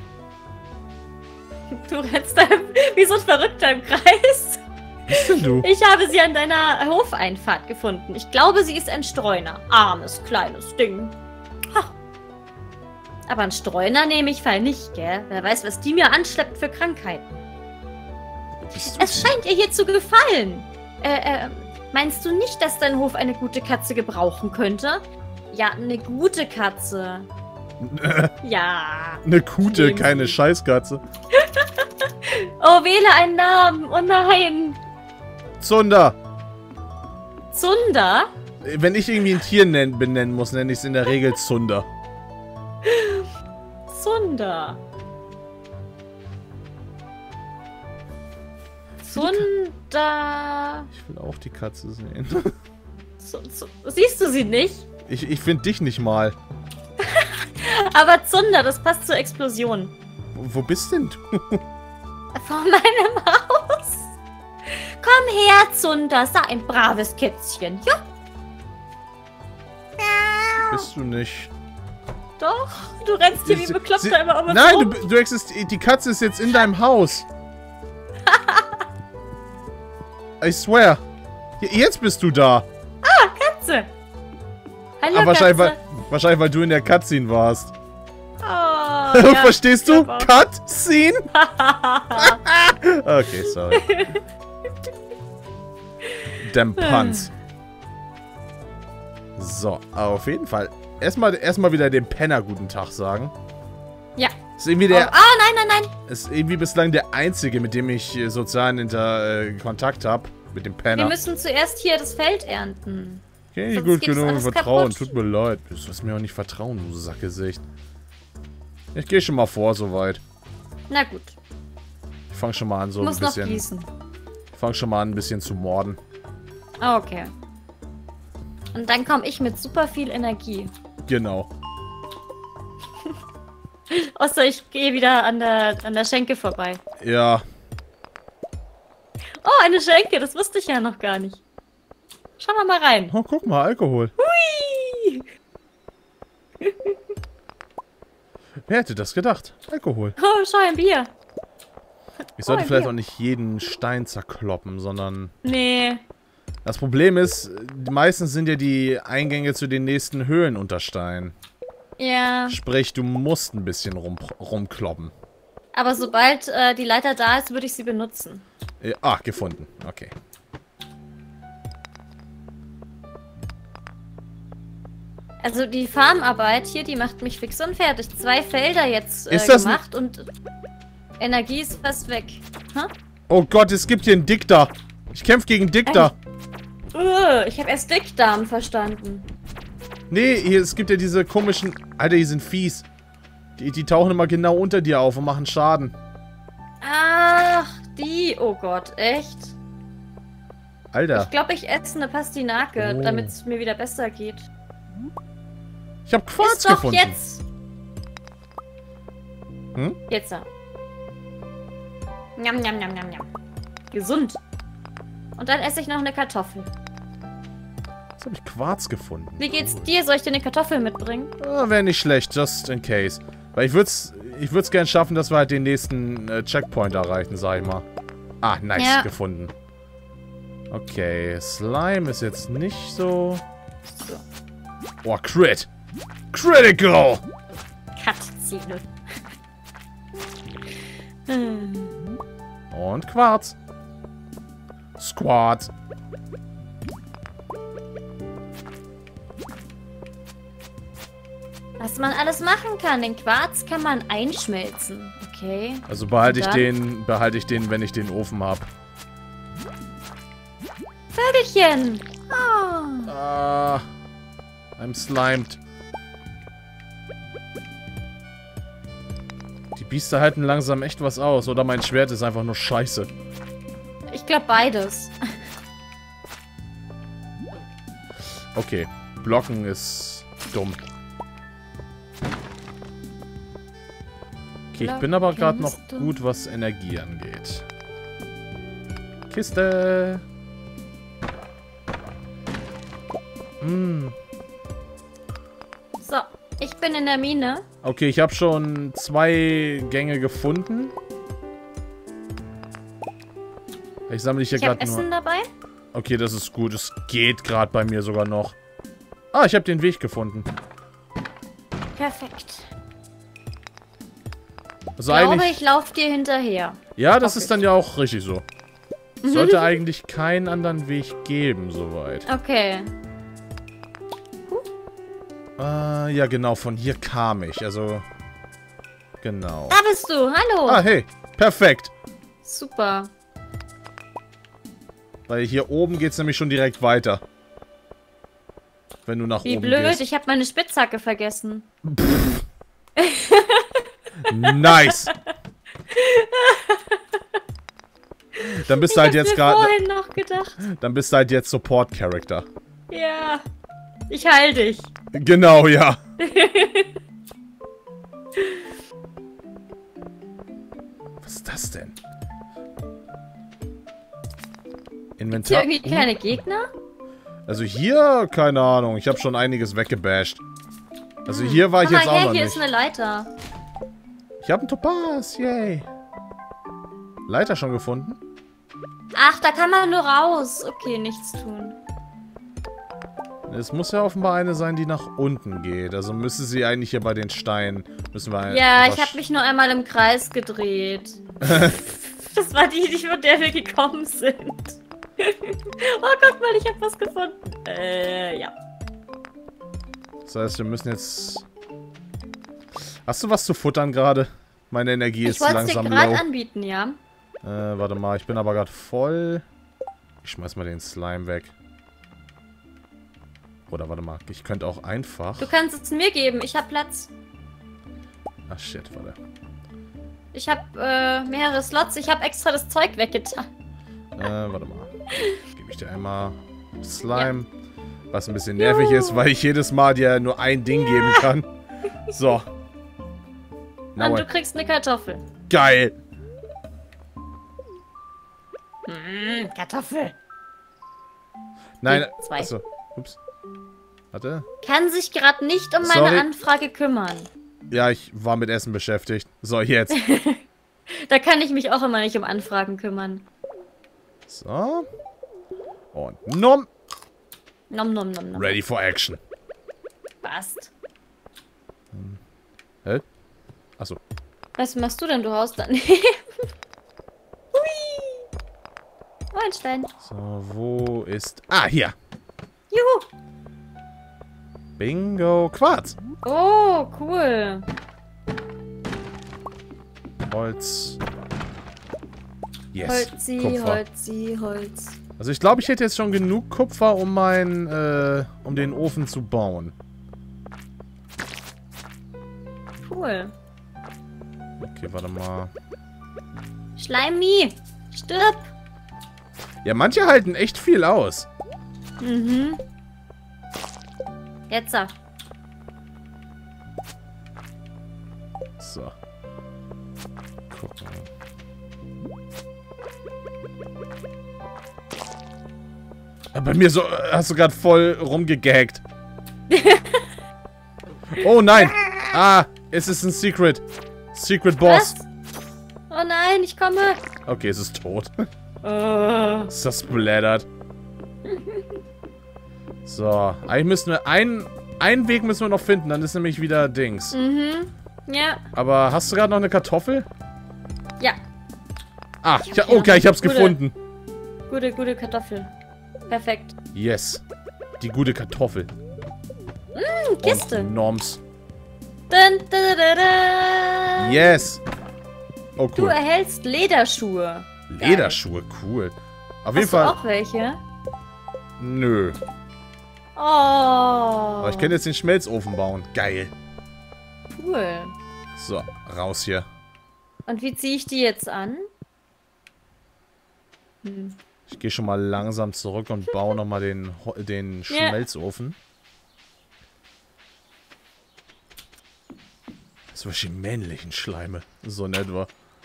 Du rennst da wie so ein Verrückter im Kreis. Was bist denn du? Ich habe sie an deiner Hofeinfahrt gefunden. Ich glaube, sie ist ein Streuner. Armes, kleines Ding. Ha. Aber ein Streuner nehme ich fall nicht, gell? Wer weiß, was die mir anschleppt für Krankheiten. Bist du Es scheint ihr hier zu gefallen. Äh, äh, meinst du nicht, dass dein Hof eine gute Katze gebrauchen könnte? Ja, eine gute Katze. Ja. eine Kute, Nehmen keine Sie. Scheißkatze. Oh, wähle einen Namen. Oh nein. Zunder. Zunder? Wenn ich irgendwie ein Tier nennen, benennen muss, nenne ich es in der Regel Zunder. Zunder. Zunder. Ich will auch die Katze sehen. Zu, zu, siehst du sie nicht? Ich, ich finde dich nicht mal. Aber Zunder, das passt zur Explosion. Wo, wo bist denn du? Vor meinem Haus. Komm her, Zunder, sei ein braves Kätzchen. Ja. Bist du nicht. Doch, du rennst hier wie Sie- bekloppt sie- einmal um uns Nein, rum. du, du existierst. Die Katze ist jetzt in deinem Haus. I swear. J- Jetzt bist du da. Katze. Hallo, Aber wahrscheinlich, weil, Katze. wahrscheinlich, weil du in der Cutscene warst. Oh, ja, Verstehst du? aber- Cutscene? Okay, sorry. Damn Punts. So, auf jeden Fall. Erstmal erstmal wieder dem Penner guten Tag sagen. Ja. Ist irgendwie Oh, der. ah, nein, nein, nein. Ist irgendwie bislang der einzige, mit dem ich äh, sozialen Inter äh, Kontakt habe. Mit dem Wir Penner. müssen zuerst hier das Feld ernten. Okay, nicht sonst gut geht's genug alles vertrauen. kaputt. Tut mir leid. Du sollst mir auch nicht vertrauen, du Sackgesicht. Ich gehe schon mal vor, soweit. Na gut. Ich fange schon mal an, so Muss ein noch bisschen. gießen. Ich fange schon mal an, ein bisschen zu morden. Ah, okay. Und dann komme ich mit super viel Energie. Genau. Außer ich gehe wieder an der, an der Schenke vorbei. Ja. Oh, eine Schenke, das wusste ich ja noch gar nicht. Schauen wir mal rein. Oh, guck mal, Alkohol. Hui! Wer hätte das gedacht? Alkohol. Oh, schau, ein Bier. Ich sollte ein vielleicht Bier. auch nicht jeden Stein zerkloppen, sondern... Nee. Das Problem ist, meistens sind ja die Eingänge zu den nächsten Höhlen unter Stein. Ja. Sprich, du musst ein bisschen rum, rumkloppen. Aber sobald äh, die Leiter da ist, würde ich sie benutzen. Ja, ah, gefunden. Okay. Also die Farmarbeit hier, die macht mich fix und fertig. Zwei Felder jetzt äh, Ist das gemacht und Energie ist fast weg. Huh? Oh Gott, es gibt hier einen Dickdarm. Ich kämpfe gegen Dickdarm. Uh, ich habe erst Dickdarm verstanden. Nee, hier, es gibt ja diese komischen... Alter, die sind fies. Die, die tauchen immer genau unter dir auf und machen Schaden. Ach, die. Oh Gott, echt? Alter. Ich glaube, ich esse eine Pastinake, Oh. damit es mir wieder besser geht. Ich hab Quarz Ist doch gefunden. jetzt. Hm? Jetzt da. Njam, njam, njam, njam, njam. Gesund. Und dann esse ich noch eine Kartoffel. Jetzt habe ich Quarz gefunden. Wie geht's dir? Soll ich dir eine Kartoffel mitbringen? Ah, wäre nicht schlecht, just in case. Weil ich würde es ich würd's gern schaffen, dass wir halt den nächsten äh, Checkpoint erreichen, sag ich mal. Ah, nice, Ja. gefunden. Okay, Slime ist jetzt nicht so... So. Oh, Crit. Critical! Cutscene. hm. Und Quarz. Squad. Was man alles machen kann. Den Quarz kann man einschmelzen. Okay. Also behalte ich Und den, behalte ich den, wenn ich den Ofen habe. Vögelchen. Oh. Ah, I'm slimed. Die Biester halten langsam echt was aus. Oder mein Schwert ist einfach nur scheiße. Ich glaube beides. Okay, Blocken ist dumm. Okay, ich bin aber gerade noch Blocken ist dumm. gut, was Energie angeht. Kiste. Hm. So, ich bin in der Mine. Okay, ich habe schon zwei Gänge gefunden. Ich sammle hier Ich habe gerade nur... Essen dabei. Okay, das ist gut. Es geht gerade bei mir sogar noch. Ah, ich habe den Weg gefunden. Perfekt. Also Ich glaube, eigentlich... ich laufe dir hinterher. Ja, das Hoffe ist dann ja auch richtig so. Sollte eigentlich keinen anderen Weg geben, soweit. Okay. Äh, ja genau, von hier kam ich. Also, genau. Da bist du. Hallo. Ah, hey. Perfekt. Super. Weil hier oben geht's nämlich schon direkt weiter. Wenn du nach Wie oben blöd, gehst. ich habe meine Spitzhacke vergessen. Nice. Dann bist du halt jetzt mir gerade... vorhin noch gedacht. Dann bist du halt jetzt Support-Character. Ja. Ich heil dich. Genau, ja. Was ist das denn? Ist hier Inventar. irgendwie keine Gegner? Also hier, keine Ahnung. Ich habe schon einiges weggebasht. Also hier war ich Komm jetzt mal auch her, noch hier nicht. ist eine Leiter. Ich habe einen Topaz, yay. Leiter schon gefunden? Ach, da kann man nur raus. Okay, nichts tun. Es muss ja offenbar eine sein, die nach unten geht. Also müsste sie eigentlich hier bei den Steinen... Müssen wir Ja, einfach ich habe mich nur einmal im Kreis gedreht. Das war die, die von der wir gekommen sind. Oh Gott, mal, ich habe was gefunden. Äh, ja. Das heißt, wir müssen jetzt... Hast du was zu futtern gerade? Meine Energie Ich ist wollte es dir langsam gerade low. anbieten, ja. Äh, warte mal, ich bin aber gerade voll. Ich schmeiß mal den Slime weg. Oder warte mal, ich könnte auch einfach... Du kannst es mir geben, ich habe Platz. Ach shit, warte. Ich habe äh, mehrere Slots, ich habe extra das Zeug weggetan. Äh, warte mal. Gebe ich dir einmal Slime. Was ein bisschen nervig ist, weil ich jedes Mal dir nur ein Ding geben kann. So. Now Und I- du kriegst eine Kartoffel. Geil. Mm, Kartoffel. Nein, Okay, zwei. achso. Ups. Warte. Kann sich gerade nicht um meine Sorry. Anfrage kümmern. Ja, ich war mit Essen beschäftigt. So, jetzt. Da kann ich mich auch immer nicht um Anfragen kümmern. So. Und nom. Nom nom nom nom. Ready for action. Passt. Hä? Achso. Was machst du denn? Du haust daneben. Hui. Oh, ein Stein. So, wo ist... Ah, hier. Juhu. Bingo. Quarz. Oh, cool. Holz. Yes. Holzi, Kupfer. Holzi, Holz. Also ich glaube, ich hätte jetzt schon genug Kupfer, um mein, äh, um den Ofen zu bauen. Cool. Okay, warte mal. Schleimi. Stirb. Ja, manche halten echt viel aus. Mhm. Jetzt. So. Gucken. Ja, bei mir so, hast du gerade voll rumgegaggt. Oh nein! Ah, es ist ein Secret. Secret Boss. Was? Oh nein, ich komme. Okay, es ist tot. Oh. Ist das splattert. So, eigentlich müssen wir einen, einen Weg müssen wir noch finden, dann ist nämlich wieder Dings. Mhm. Ja. Aber hast du gerade noch eine Kartoffel? Ja. Ah, Ich ich, hab hier okay, ich hab's gute- gefunden. Gute, gute Kartoffel. Perfekt. Yes. Die gute Kartoffel. Hm, Kiste. Und Noms. Dun, dun, dun, dun, dun. Yes. Oh, Du cool. erhältst Lederschuhe. Lederschuhe, cool. Auf jeden Hast du Fall. auch welche? Nö. Oh. Aber ich kann jetzt den Schmelzofen bauen. Geil. Cool. So, raus hier. Und wie ziehe ich die jetzt an? Hm. Ich gehe schon mal langsam zurück und baue nochmal den, Ho- den Ja. Schmelzofen. Das war die männlichen Schleime. So in etwa.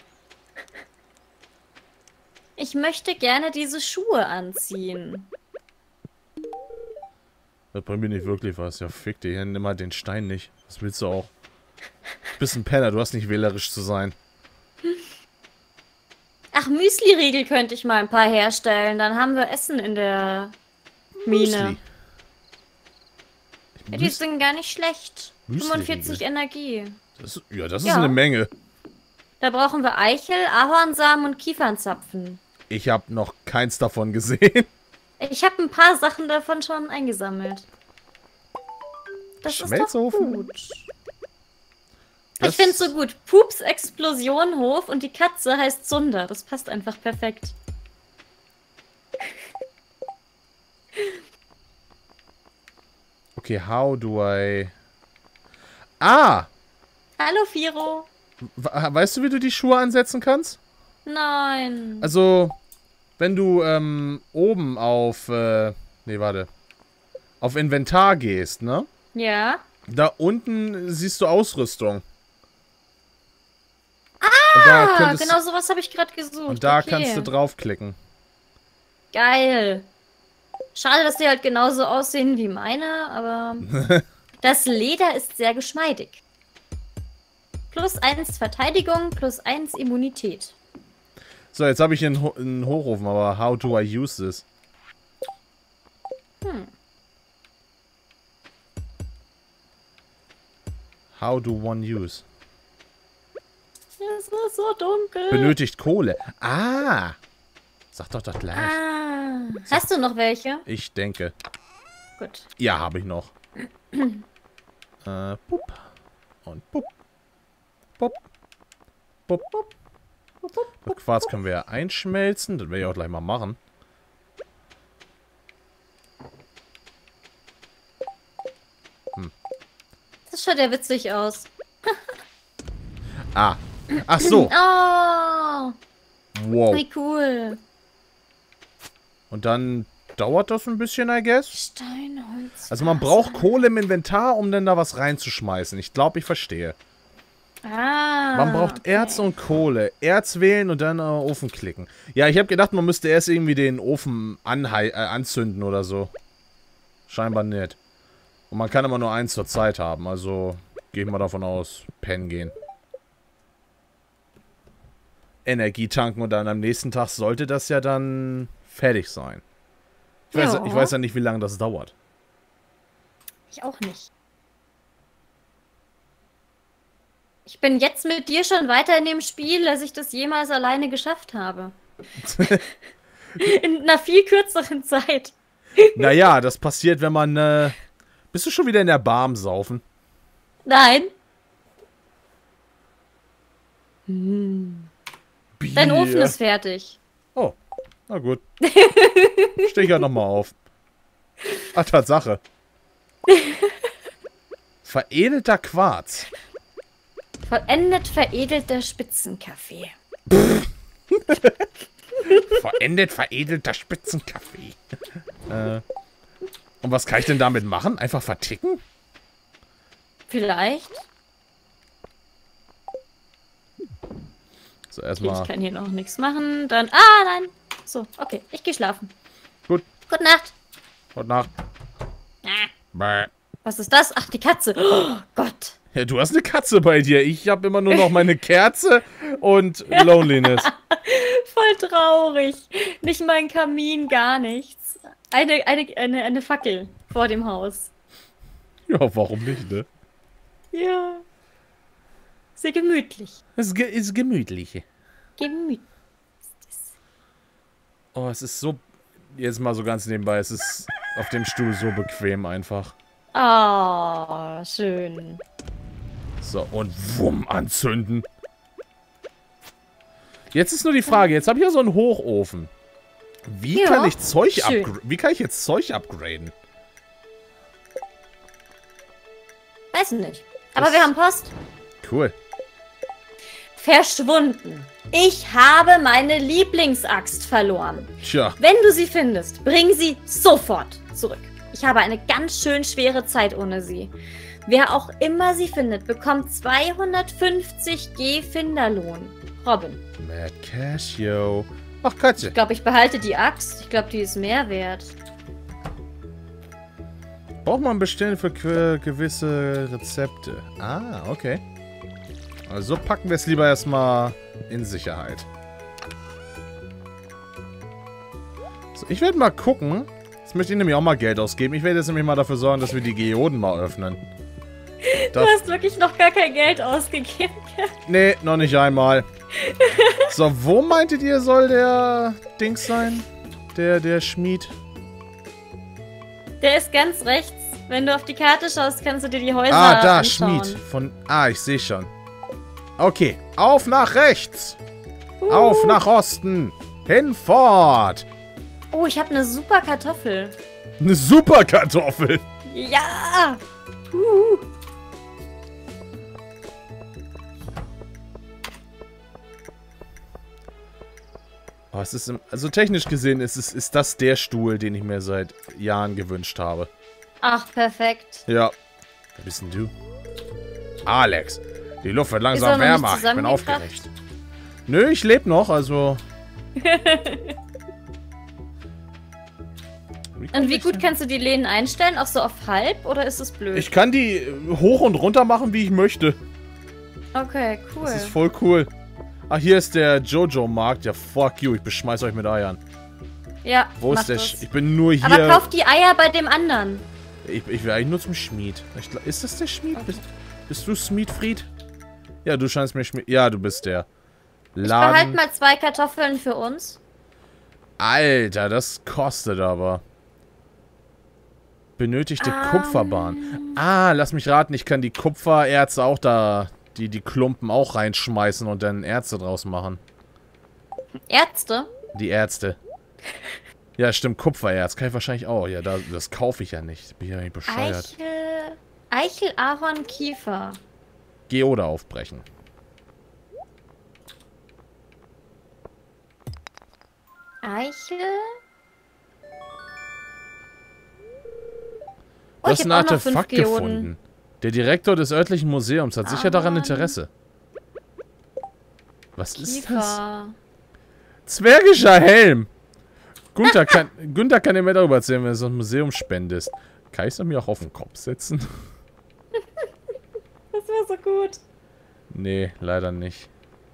Ich möchte gerne diese Schuhe anziehen. Das bringt mir nicht wirklich was. Ja, fick dich. Nimm mal den Stein nicht. Was willst du auch? Du bist ein Penner. Du hast nicht wählerisch zu sein. Ach, Müsli-Riegel könnte ich mal ein paar herstellen. Dann haben wir Essen in der Mine. Ja, die Müsli. sind gar nicht schlecht. Müsli-Riegel. fünfundvierzig Energie. Das, ja, das ist Ja. eine Menge. Da brauchen wir Eichel, Ahornsamen und Kiefernzapfen. Ich habe noch keins davon gesehen. Ich habe ein paar Sachen davon schon eingesammelt. Das ist doch Schmelzofen? gut. Das- Ich finde es so gut. Pups Explosionhof und die Katze heißt Sunder. Das passt einfach perfekt. Okay, how do I... Ah! Hallo, Firo. We- Weißt du, wie du die Schuhe ansetzen kannst? Nein. Also, wenn du ähm, oben auf... Äh, nee, warte. Auf Inventar gehst, ne? Ja. Da unten siehst du Ausrüstung. Ah, und da Ah, könntest, genau sowas habe ich gerade gesucht. Und da okay. kannst du draufklicken. Geil. Schade, dass die halt genauso aussehen wie meine, aber das Leder ist sehr geschmeidig. Plus eins Verteidigung, plus eins Immunität. So, jetzt habe ich einen, Ho einen Hochofen, aber how do I use this? Hm. How do one use? Es ist so dunkel. Benötigt Kohle. Ah! Sag doch das gleich. Ah. Hast du noch welche? Ich denke. Gut. Ja, habe ich noch. äh, pup. Und pup. Pup. Pup. Pup. Das Quarz können wir ja einschmelzen. Das werde ich auch gleich mal machen. Das schaut ja witzig aus. Ah. Ach so. Oh, Wow. wie cool. Und dann dauert das ein bisschen, I guess. Steinholz. Also man braucht Kohle im Inventar, um dann da was reinzuschmeißen. Ich glaube, ich verstehe. Ah. Man braucht okay. Erz und Kohle. Erz wählen und dann äh, Ofen klicken. Ja, ich habe gedacht, man müsste erst irgendwie den Ofen anhei äh, anzünden oder so. Scheinbar nicht. Und man kann immer nur eins zur Zeit haben. Also gehe ich mal davon aus, pennen gehen. Energie tanken und dann am nächsten Tag sollte das ja dann fertig sein. Ich weiß, Ja. ich weiß ja nicht, wie lange das dauert. Ich auch nicht. Ich bin jetzt mit dir schon weiter in dem Spiel, als ich das jemals alleine geschafft habe. In einer viel kürzeren Zeit. Naja, das passiert, wenn man, äh... Bist du schon wieder in der Bar am Saufen? Nein. Hm. Dein Ofen ist fertig. Oh, na gut. Steh ich ja nochmal auf. Ach, Tatsache. Veredelter Quarz. Vollendet veredelter Spitzenkaffee. Vollendet veredelter Spitzenkaffee. äh, und was kann ich denn damit machen? Einfach verticken? Vielleicht. So, Okay, erstmal. ich kann hier noch nichts machen. Dann. Ah, nein. So, okay. Ich gehe schlafen. Gut. Gute Nacht. Gute Nacht. Ah, Bäh. was ist das? Ach, die Katze. Oh Gott. Ja, du hast eine Katze bei dir. Ich habe immer nur noch meine Kerze und Loneliness. Voll traurig. Nicht mal ein Kamin, gar nichts. Eine, eine, eine, eine Fackel vor dem Haus. Ja, warum nicht, ne? Ja. Sehr gemütlich. Es ist, ge ist gemütlich. Gemütlich. Oh, es ist so... Jetzt mal so ganz nebenbei. Es ist auf dem Stuhl so bequem einfach. Ah, schön. So, und wumm, anzünden. Jetzt ist nur die Frage, jetzt habe ich ja so einen Hochofen. Wie Ja, kann ich Zeug schön. upgra- Wie kann ich jetzt Zeug upgraden? Weiß nicht. Aber Das- wir haben Post. Cool. Verschwunden. Ich habe meine Lieblingsaxt verloren. Tja, Wenn du sie findest, bring sie sofort zurück. Ich habe eine ganz schön schwere Zeit ohne sie. Wer auch immer sie findet, bekommt zweihundertfünfzig G Finderlohn. Robin. Mad Casio. Ach, Katze. Ich glaube, ich behalte die Axt. Ich glaube, die ist mehr wert. Braucht man bestellen für que- gewisse Rezepte. Ah, okay. Also packen wir es lieber erstmal in Sicherheit. So, ich werde mal gucken. Jetzt möchte ich nämlich auch mal Geld ausgeben. Ich werde jetzt nämlich mal dafür sorgen, dass wir die Geoden mal öffnen. Du hast wirklich noch gar kein Geld ausgegeben. Nee, noch nicht einmal. So, wo meintet ihr, soll der Dings sein? Der, der Schmied? Der ist ganz rechts. Wenn du auf die Karte schaust, kannst du dir die Häuser Ah, da, anschauen. Schmied. Von, ah, ich sehe schon. Okay, auf nach rechts. Uh. Auf nach Osten. Hinfort. Oh, ich habe eine super Kartoffel. Eine super Kartoffel. Ja! Uh. Oh, es ist im, also technisch gesehen ist, es, ist das der Stuhl, den ich mir seit Jahren gewünscht habe. Ach, perfekt. Ja. Wer bist denn du? Alex. Die Luft wird Ist er langsam noch nicht wärmer. Ich bin zusammengekracht? aufgeregt. Nö, ich lebe noch, also... Und wie gut kannst du die Lehnen einstellen? Auch so auf halb? Oder ist es blöd? Ich kann die hoch und runter machen, wie ich möchte. Okay, cool. Das ist voll cool. Ach, hier ist der Jojo-Markt. Ja, fuck you. Ich beschmeiß euch mit Eiern. Ja, Wo mach ist der... das. Sch ich bin nur hier... Aber kauf die Eier bei dem anderen. Ich, ich will eigentlich nur zum Schmied. Ich, glaub- ist das der Schmied? Bist, bist du Schmiedfried? Ja, du scheinst mir Schmied... Ja, du bist der. Ich behalte Laden... mal zwei Kartoffeln für uns. Alter, das kostet aber. Benötigte Ähm. Kupferbahn. Ah, lass mich raten, ich kann die Kupfererze auch da... Die, die Klumpen auch reinschmeißen und dann Erze draus machen. Ärzte? Die Ärzte. Ja, stimmt, Kupfererz. Kann ich wahrscheinlich auch. Ja, da, das kaufe ich ja nicht. Bin ja nicht bescheuert. Eichel... Eichel, Ahorn, Kiefer. Geode aufbrechen. Eichel? Du Oh, hast ich ein hab auch noch fünf Artefakt Geoden. gefunden. Der Direktor des örtlichen Museums hat sicher daran Ahorn. Interesse. Was ist das? Kiefer. Zwergischer Helm! Gunther kann, Günther kann dir mehr darüber erzählen, wenn du so ein Museum spendest. Kann ich es mir auch auf den Kopf setzen? Das war so gut. Nee, leider nicht.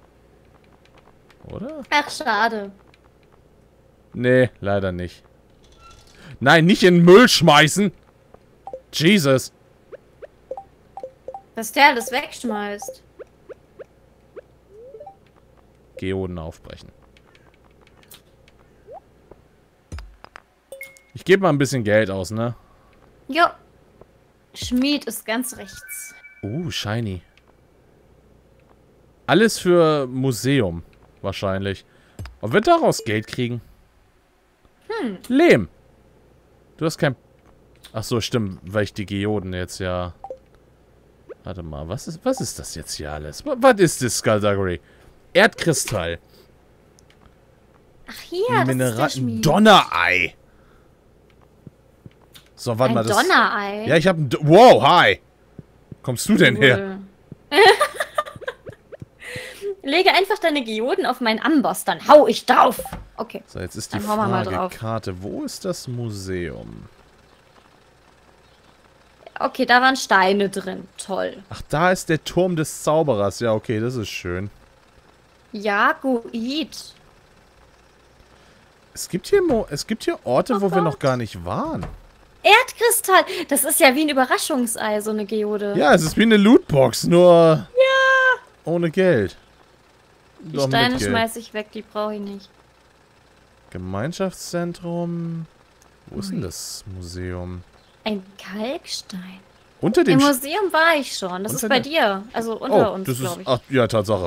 Oder? Ach, schade. Nee, leider nicht. Nein, nicht in den Müll schmeißen! Jesus! Dass der alles wegschmeißt. Geoden aufbrechen. Ich gebe mal ein bisschen Geld aus, ne? Jo. Schmied ist ganz rechts. Uh, shiny. Alles für Museum. Wahrscheinlich. Ob wir daraus Geld kriegen? Hm. Lehm. Du hast kein... Ach so, stimmt. Weil ich die Geoden jetzt ja... Warte mal, was ist, was ist das jetzt hier alles? Was, was ist das, Skullduggery? Erdkristall. Ach hier, das ist der Schmied. Donnerei. So, warte Ein mal. Das, Donnerei? ja, ich habe ein... Do wow, hi. Kommst du denn Cool. her? Lege einfach deine Geoden auf meinen Amboss, dann hau ich drauf. Okay. So, jetzt ist die Dann hauen wir mal Frage, drauf. Karte. Wo ist das Museum? Okay, da waren Steine drin. Toll. Ach, da ist der Turm des Zauberers. Ja, okay, das ist schön. Jaguid. Es gibt hier, Mo es gibt hier Orte, Oh wo wir Gott. noch gar nicht waren. Erdkristall. Das ist ja wie ein Überraschungsei, so eine Geode. Ja, es ist wie eine Lootbox, nur ohne Geld. Die Doch mit Steine Geld. schmeiße ich weg, die brauche ich nicht. Gemeinschaftszentrum. Wo ist denn das Museum? Ein Kalkstein. Unter dem... Im Sch- Museum war ich schon. Das Unter ist bei der- dir. Also unter oh, uns, das ist... glaube ich. Ach, ja, Tatsache.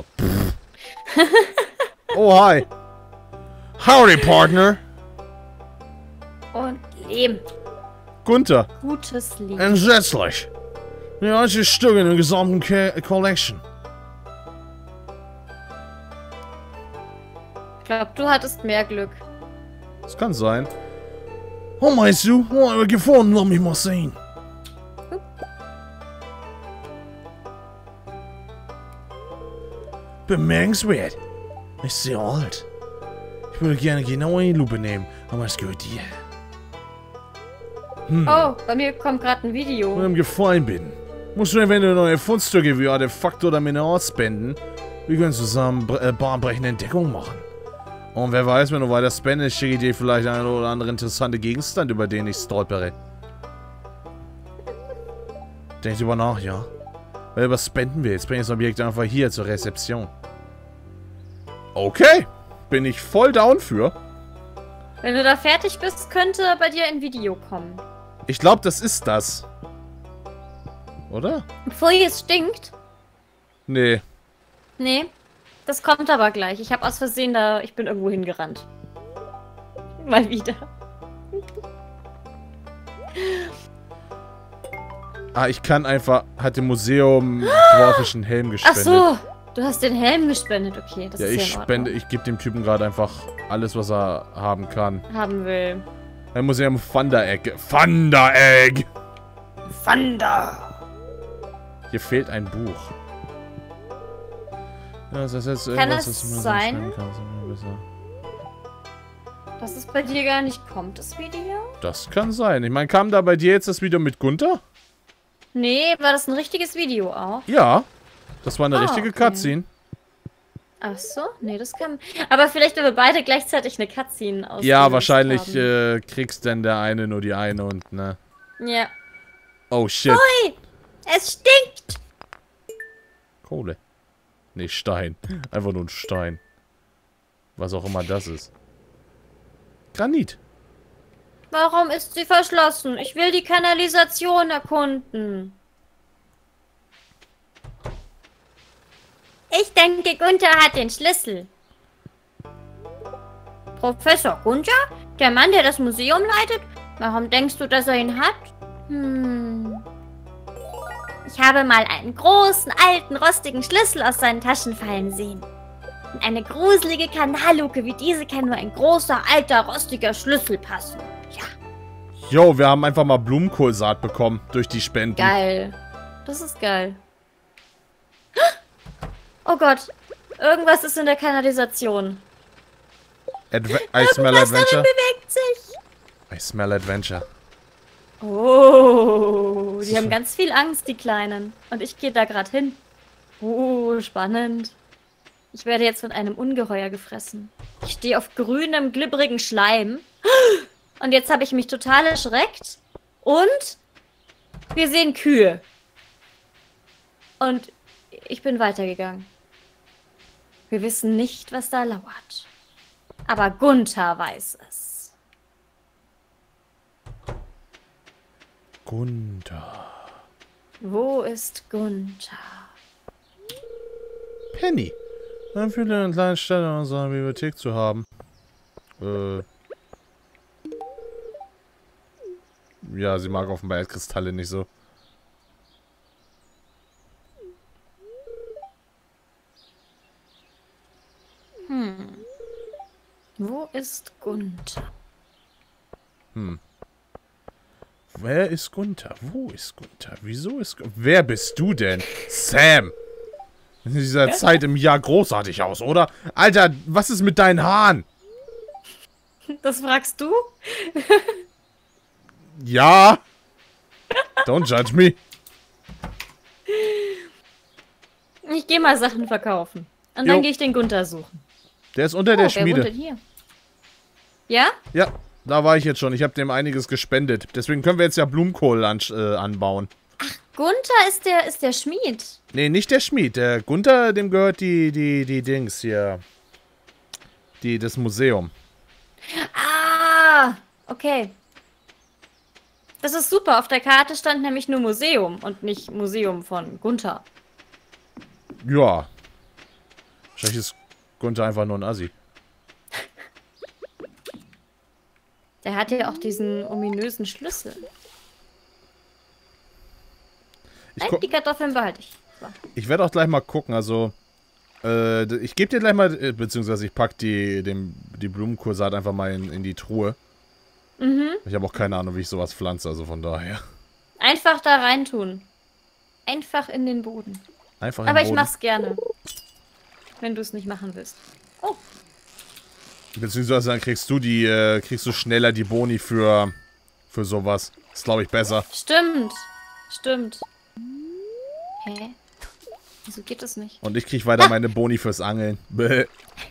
Oh, hi. Howdy, Partner. Und Leben. Gunther. Gutes Leben. Entsetzlich. Die einzige Stück in der gesamten Ke Collection. Ich glaube, du hattest mehr Glück. Das kann sein. Oh, meinst du? Oh, ich hab gefunden, lass mich mal sehen. Bemerkenswert. Ist sehr alt. Ich würde gerne genau in die Lupe nehmen, aber es gehört dir. Hm. Oh, bei mir kommt gerade ein Video. Und um Gefallen bitten. Musst du eventuell neue Fundstücke wie Artefakte oder Mineral spenden? Wir können zusammen äh, bahnbrechende Entdeckungen machen. Und wer weiß, wenn du weiter spendest, schicke ich dir vielleicht einen oder anderen interessanten Gegenstand, über den ich stolpere. Denk drüber nach, ja? Weil du was spenden willst, bring das Objekt einfach hier zur Rezeption. Okay. Bin ich voll down für. Wenn du da fertig bist, könnte bei dir ein Video kommen. Ich glaube, das ist das. Oder? Bevor es stinkt? Nee. Nee. Das kommt aber gleich. Ich habe aus Versehen da... Ich bin irgendwo hingerannt. Mal wieder. Ah, ich kann einfach... Hat dem Museum dwarfischen Helm Ach gespendet. so. Du hast den Helm gespendet. Okay, das Ja, ist ich ja in spende... Ordnung. Ich gebe dem Typen gerade einfach alles, was er haben kann. Haben will. Ein Museum Thunder Egg. Thunder Egg! Thunder! Hier fehlt ein Buch. Ja, das ist jetzt Kann irgendwas, es was man so sein? schreiben kann, so ein bisschen. Dass es bei dir gar nicht kommt, das Video? Das kann sein. Ich meine, kam da bei dir jetzt das Video mit Gunther? Nee, war das ein richtiges Video auch? Ja. Das war eine Ah, richtige okay. Cutscene. Ach so, nee, das kann... Aber vielleicht, wenn wir beide gleichzeitig eine Cutscene aus. Ja, wahrscheinlich äh, kriegst denn der eine nur die eine und, ne. Ja. Oh, shit. Ui! Es stinkt! Kohle. Nee, Stein. Einfach nur ein Stein. Was auch immer das ist. Granit. Warum ist sie verschlossen? Ich will die Kanalisation erkunden. Ich denke, Gunther hat den Schlüssel. Professor Gunther? Der Mann, der das Museum leitet? Warum denkst du, dass er ihn hat? Hm. Ich habe mal einen großen, alten, rostigen Schlüssel aus seinen Taschen fallen sehen. In eine gruselige Kanalluke wie diese kann nur ein großer, alter, rostiger Schlüssel passen. Ja, Jo, wir haben einfach mal Blumenkohlsaat bekommen durch die Spenden. geil. Das ist geil. Oh Gott. Irgendwas ist in der Kanalisation. Adve I smell Irgendwas darin adventure. bewegt sich. I smell adventure. Oh, die ist haben schon- ganz viel Angst, die Kleinen. Und ich gehe da gerade hin. Oh, spannend. Ich werde jetzt von einem Ungeheuer gefressen. Ich stehe auf grünem, glibberigen Schleim. Und jetzt habe ich mich total erschreckt. Und wir sehen Kühe. Und ich bin weitergegangen. Wir wissen nicht, was da lauert. Aber Gunther weiß es. Gunther. Wo ist Gunther? Penny. Dann fühle eine kleine Stelle in unserer Bibliothek zu haben. Äh. Ja, sie mag offenbar Erdkristalle nicht so. Hm. Wo ist Gunther? Hm. Wer ist Gunther? Wo ist Gunther? Wieso ist Gunther? Wer bist du denn? Sam! In dieser Zeit im Jahr großartig aus, oder? Alter, was ist mit deinen Haaren? Das fragst du? Ja! Don't judge me. Ich gehe mal Sachen verkaufen. Und Jo. dann gehe ich den Gunther suchen. Der ist unter Oh, der wer Schmiede. wohnt denn hier? Ja? Ja, da war ich jetzt schon. Ich habe dem einiges gespendet. Deswegen können wir jetzt ja Blumenkohl an, äh, anbauen. Gunther ist der, ist der Schmied. Nee, nicht der Schmied. Der Gunther, dem gehört die, die, die Dings hier. Die, das Museum. Ah, okay. Das ist super. Auf der Karte stand nämlich nur Museum und nicht Museum von Gunther. Ja. Wahrscheinlich ist Gunther einfach nur ein Assi. Der hat ja auch diesen ominösen Schlüssel. Ich, Nein, gu- die Kartoffeln behalte ich. So. ich werde auch gleich mal gucken. Also, äh, ich gebe dir gleich mal, äh, beziehungsweise ich pack die, dem, die Blumenkohlsaat einfach mal in, in die Truhe. Mhm. Ich habe auch keine Ahnung, wie ich sowas pflanze, also von daher. Einfach da reintun. Einfach in den Boden. Einfach in Aber den ich Boden. mach's gerne. Wenn du es nicht machen willst. Oh, Beziehungsweise dann kriegst du die, äh, kriegst du schneller die Boni für, für sowas. Ist, glaube ich, besser. stimmt. Stimmt. Hä? Wieso geht das nicht? Und ich krieg weiter meine Boni fürs Angeln. Bäh.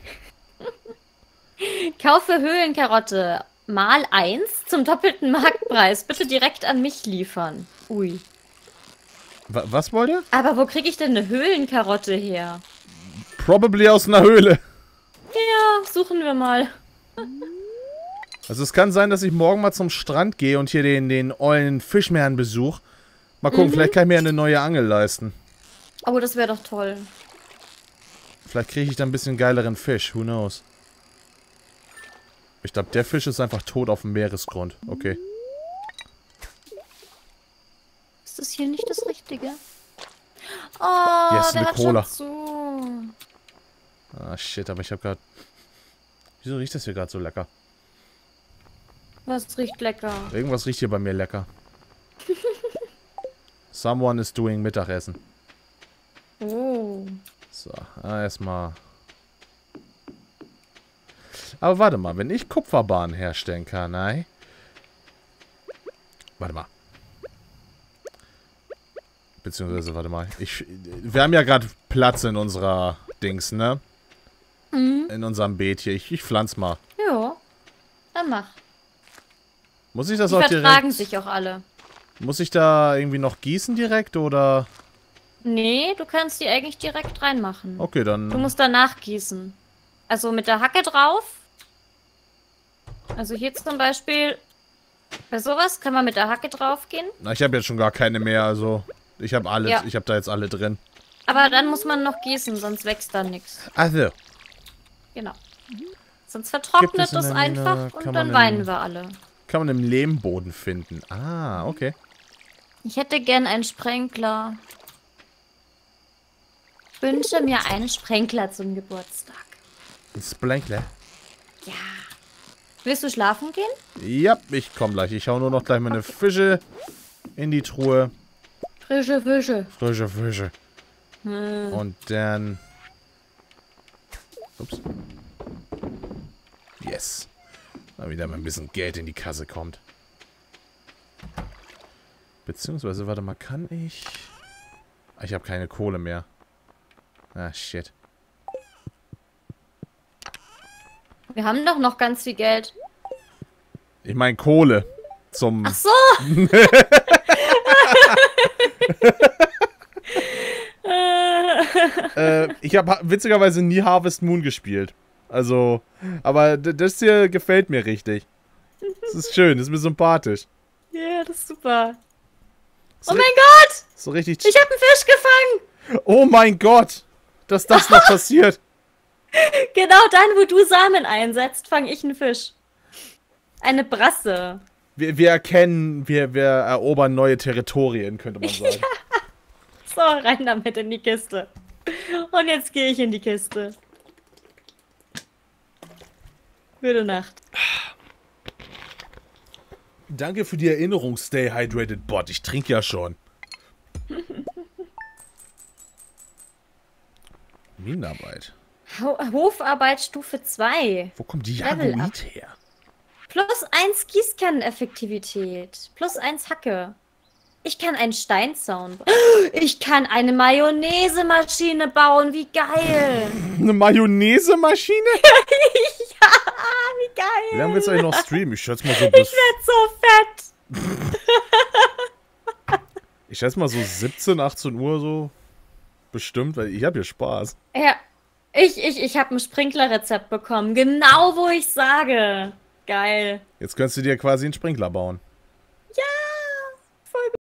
Kaufe Höhlenkarotte mal eins zum doppelten Marktpreis. Bitte direkt an mich liefern. Ui. Wa- Was wollt ihr? Aber wo kriege ich denn eine Höhlenkarotte her? Probably aus einer Höhle. Ja, suchen wir mal. Also es kann sein, dass ich morgen mal zum Strand gehe und hier den, den ollen Fischmeeren besuche. Mal gucken, Mhm. vielleicht kann ich mir eine neue Angel leisten. Oh, das wäre doch toll. Vielleicht kriege ich dann ein bisschen geileren Fisch. Who knows? Ich glaube, der Fisch ist einfach tot auf dem Meeresgrund. Okay. Ist das hier nicht das Richtige? Oh, Yes, der eine hat Cola. schon zu. Ah, shit, aber ich habe gerade... Wieso riecht das hier gerade so lecker? Was riecht lecker? Irgendwas riecht hier bei mir lecker. Someone is doing Mittagessen. Oh. So, ah, erstmal... Aber warte mal, wenn ich Kupferbahnen herstellen kann, nein? Warte mal. Beziehungsweise, warte mal. Ich, wir haben ja gerade Platz in unserer Dings, ne? Mhm. In unserem Beet hier. Ich, ich pflanz mal. Ja. Dann mach. Muss ich das Die auch vertragen direkt... sich auch alle. Muss ich da irgendwie noch gießen direkt, oder... Nee, du kannst die eigentlich direkt reinmachen. Okay, dann... Du musst danach gießen. Also mit der Hacke drauf. Also hier zum Beispiel. Bei sowas kann man mit der Hacke drauf gehen. Na, ich habe jetzt schon gar keine mehr, also... Ich habe alle, Ja. ich habe da jetzt alle drin. Aber dann muss man noch gießen, sonst wächst da nichts. Also, Genau. Sonst Gibt vertrocknet es in es der Mine- einfach kann und man dann in- weinen wir alle. kann man im Lehmboden finden. Ah, okay. Ich hätte gern einen Sprenkler. Ich wünsche mir einen Sprenkler zum Geburtstag. Ein Splankler. Ja. Willst du schlafen gehen? Ja, ich komm gleich. Ich hau nur noch gleich meine Fische in die Truhe. Frische Fische. Frische Fische. Hm. Und dann... Ups. Yes. Mal wieder mal ein bisschen Geld in die Kasse kommt. Beziehungsweise, warte mal, kann ich... Ah, ich habe keine Kohle mehr. Ah, shit. Wir haben doch noch ganz viel Geld. Ich meine Kohle. Zum... Ach so. äh, ich habe witzigerweise nie Harvest Moon gespielt. Also, aber das hier gefällt mir richtig. Das ist schön, das ist mir sympathisch. Ja, yeah, das ist super. So oh mein Gott! So richtig. Ich habe einen Fisch gefangen! Oh mein Gott! Dass das noch passiert. Genau dann, wo du Samen einsetzt, fange ich einen Fisch. Eine Brasse. Wir, wir erkennen, wir, wir erobern neue Territorien, könnte man sagen. Ja. So, rein damit in die Kiste. Und jetzt gehe ich in die Kiste. Gute Nacht. Danke für die Erinnerung, Stay Hydrated Bot. Ich trinke ja schon. Minenarbeit. Ho Hofarbeit Stufe zwei. Wo kommt die Level Jaguit her? Plus eins Gießkanneneffektivität. Plus eins Hacke. Ich kann einen Steinzaun bauen. Ich kann eine Mayonnaise-Maschine bauen. Wie geil. Eine Mayonnaise-Maschine? Ja, wie geil. Wie lange willst du eigentlich noch streamen? Ich schätze mal so Ich bis... werd so fett. Ich schätze mal so siebzehn, achtzehn Uhr so. Bestimmt, weil ich habe hier Spaß. Ja, ich, ich, ich habe ein Sprinklerrezept bekommen. Genau, wo ich sage. Geil. Jetzt könntest du dir quasi einen Sprinkler bauen.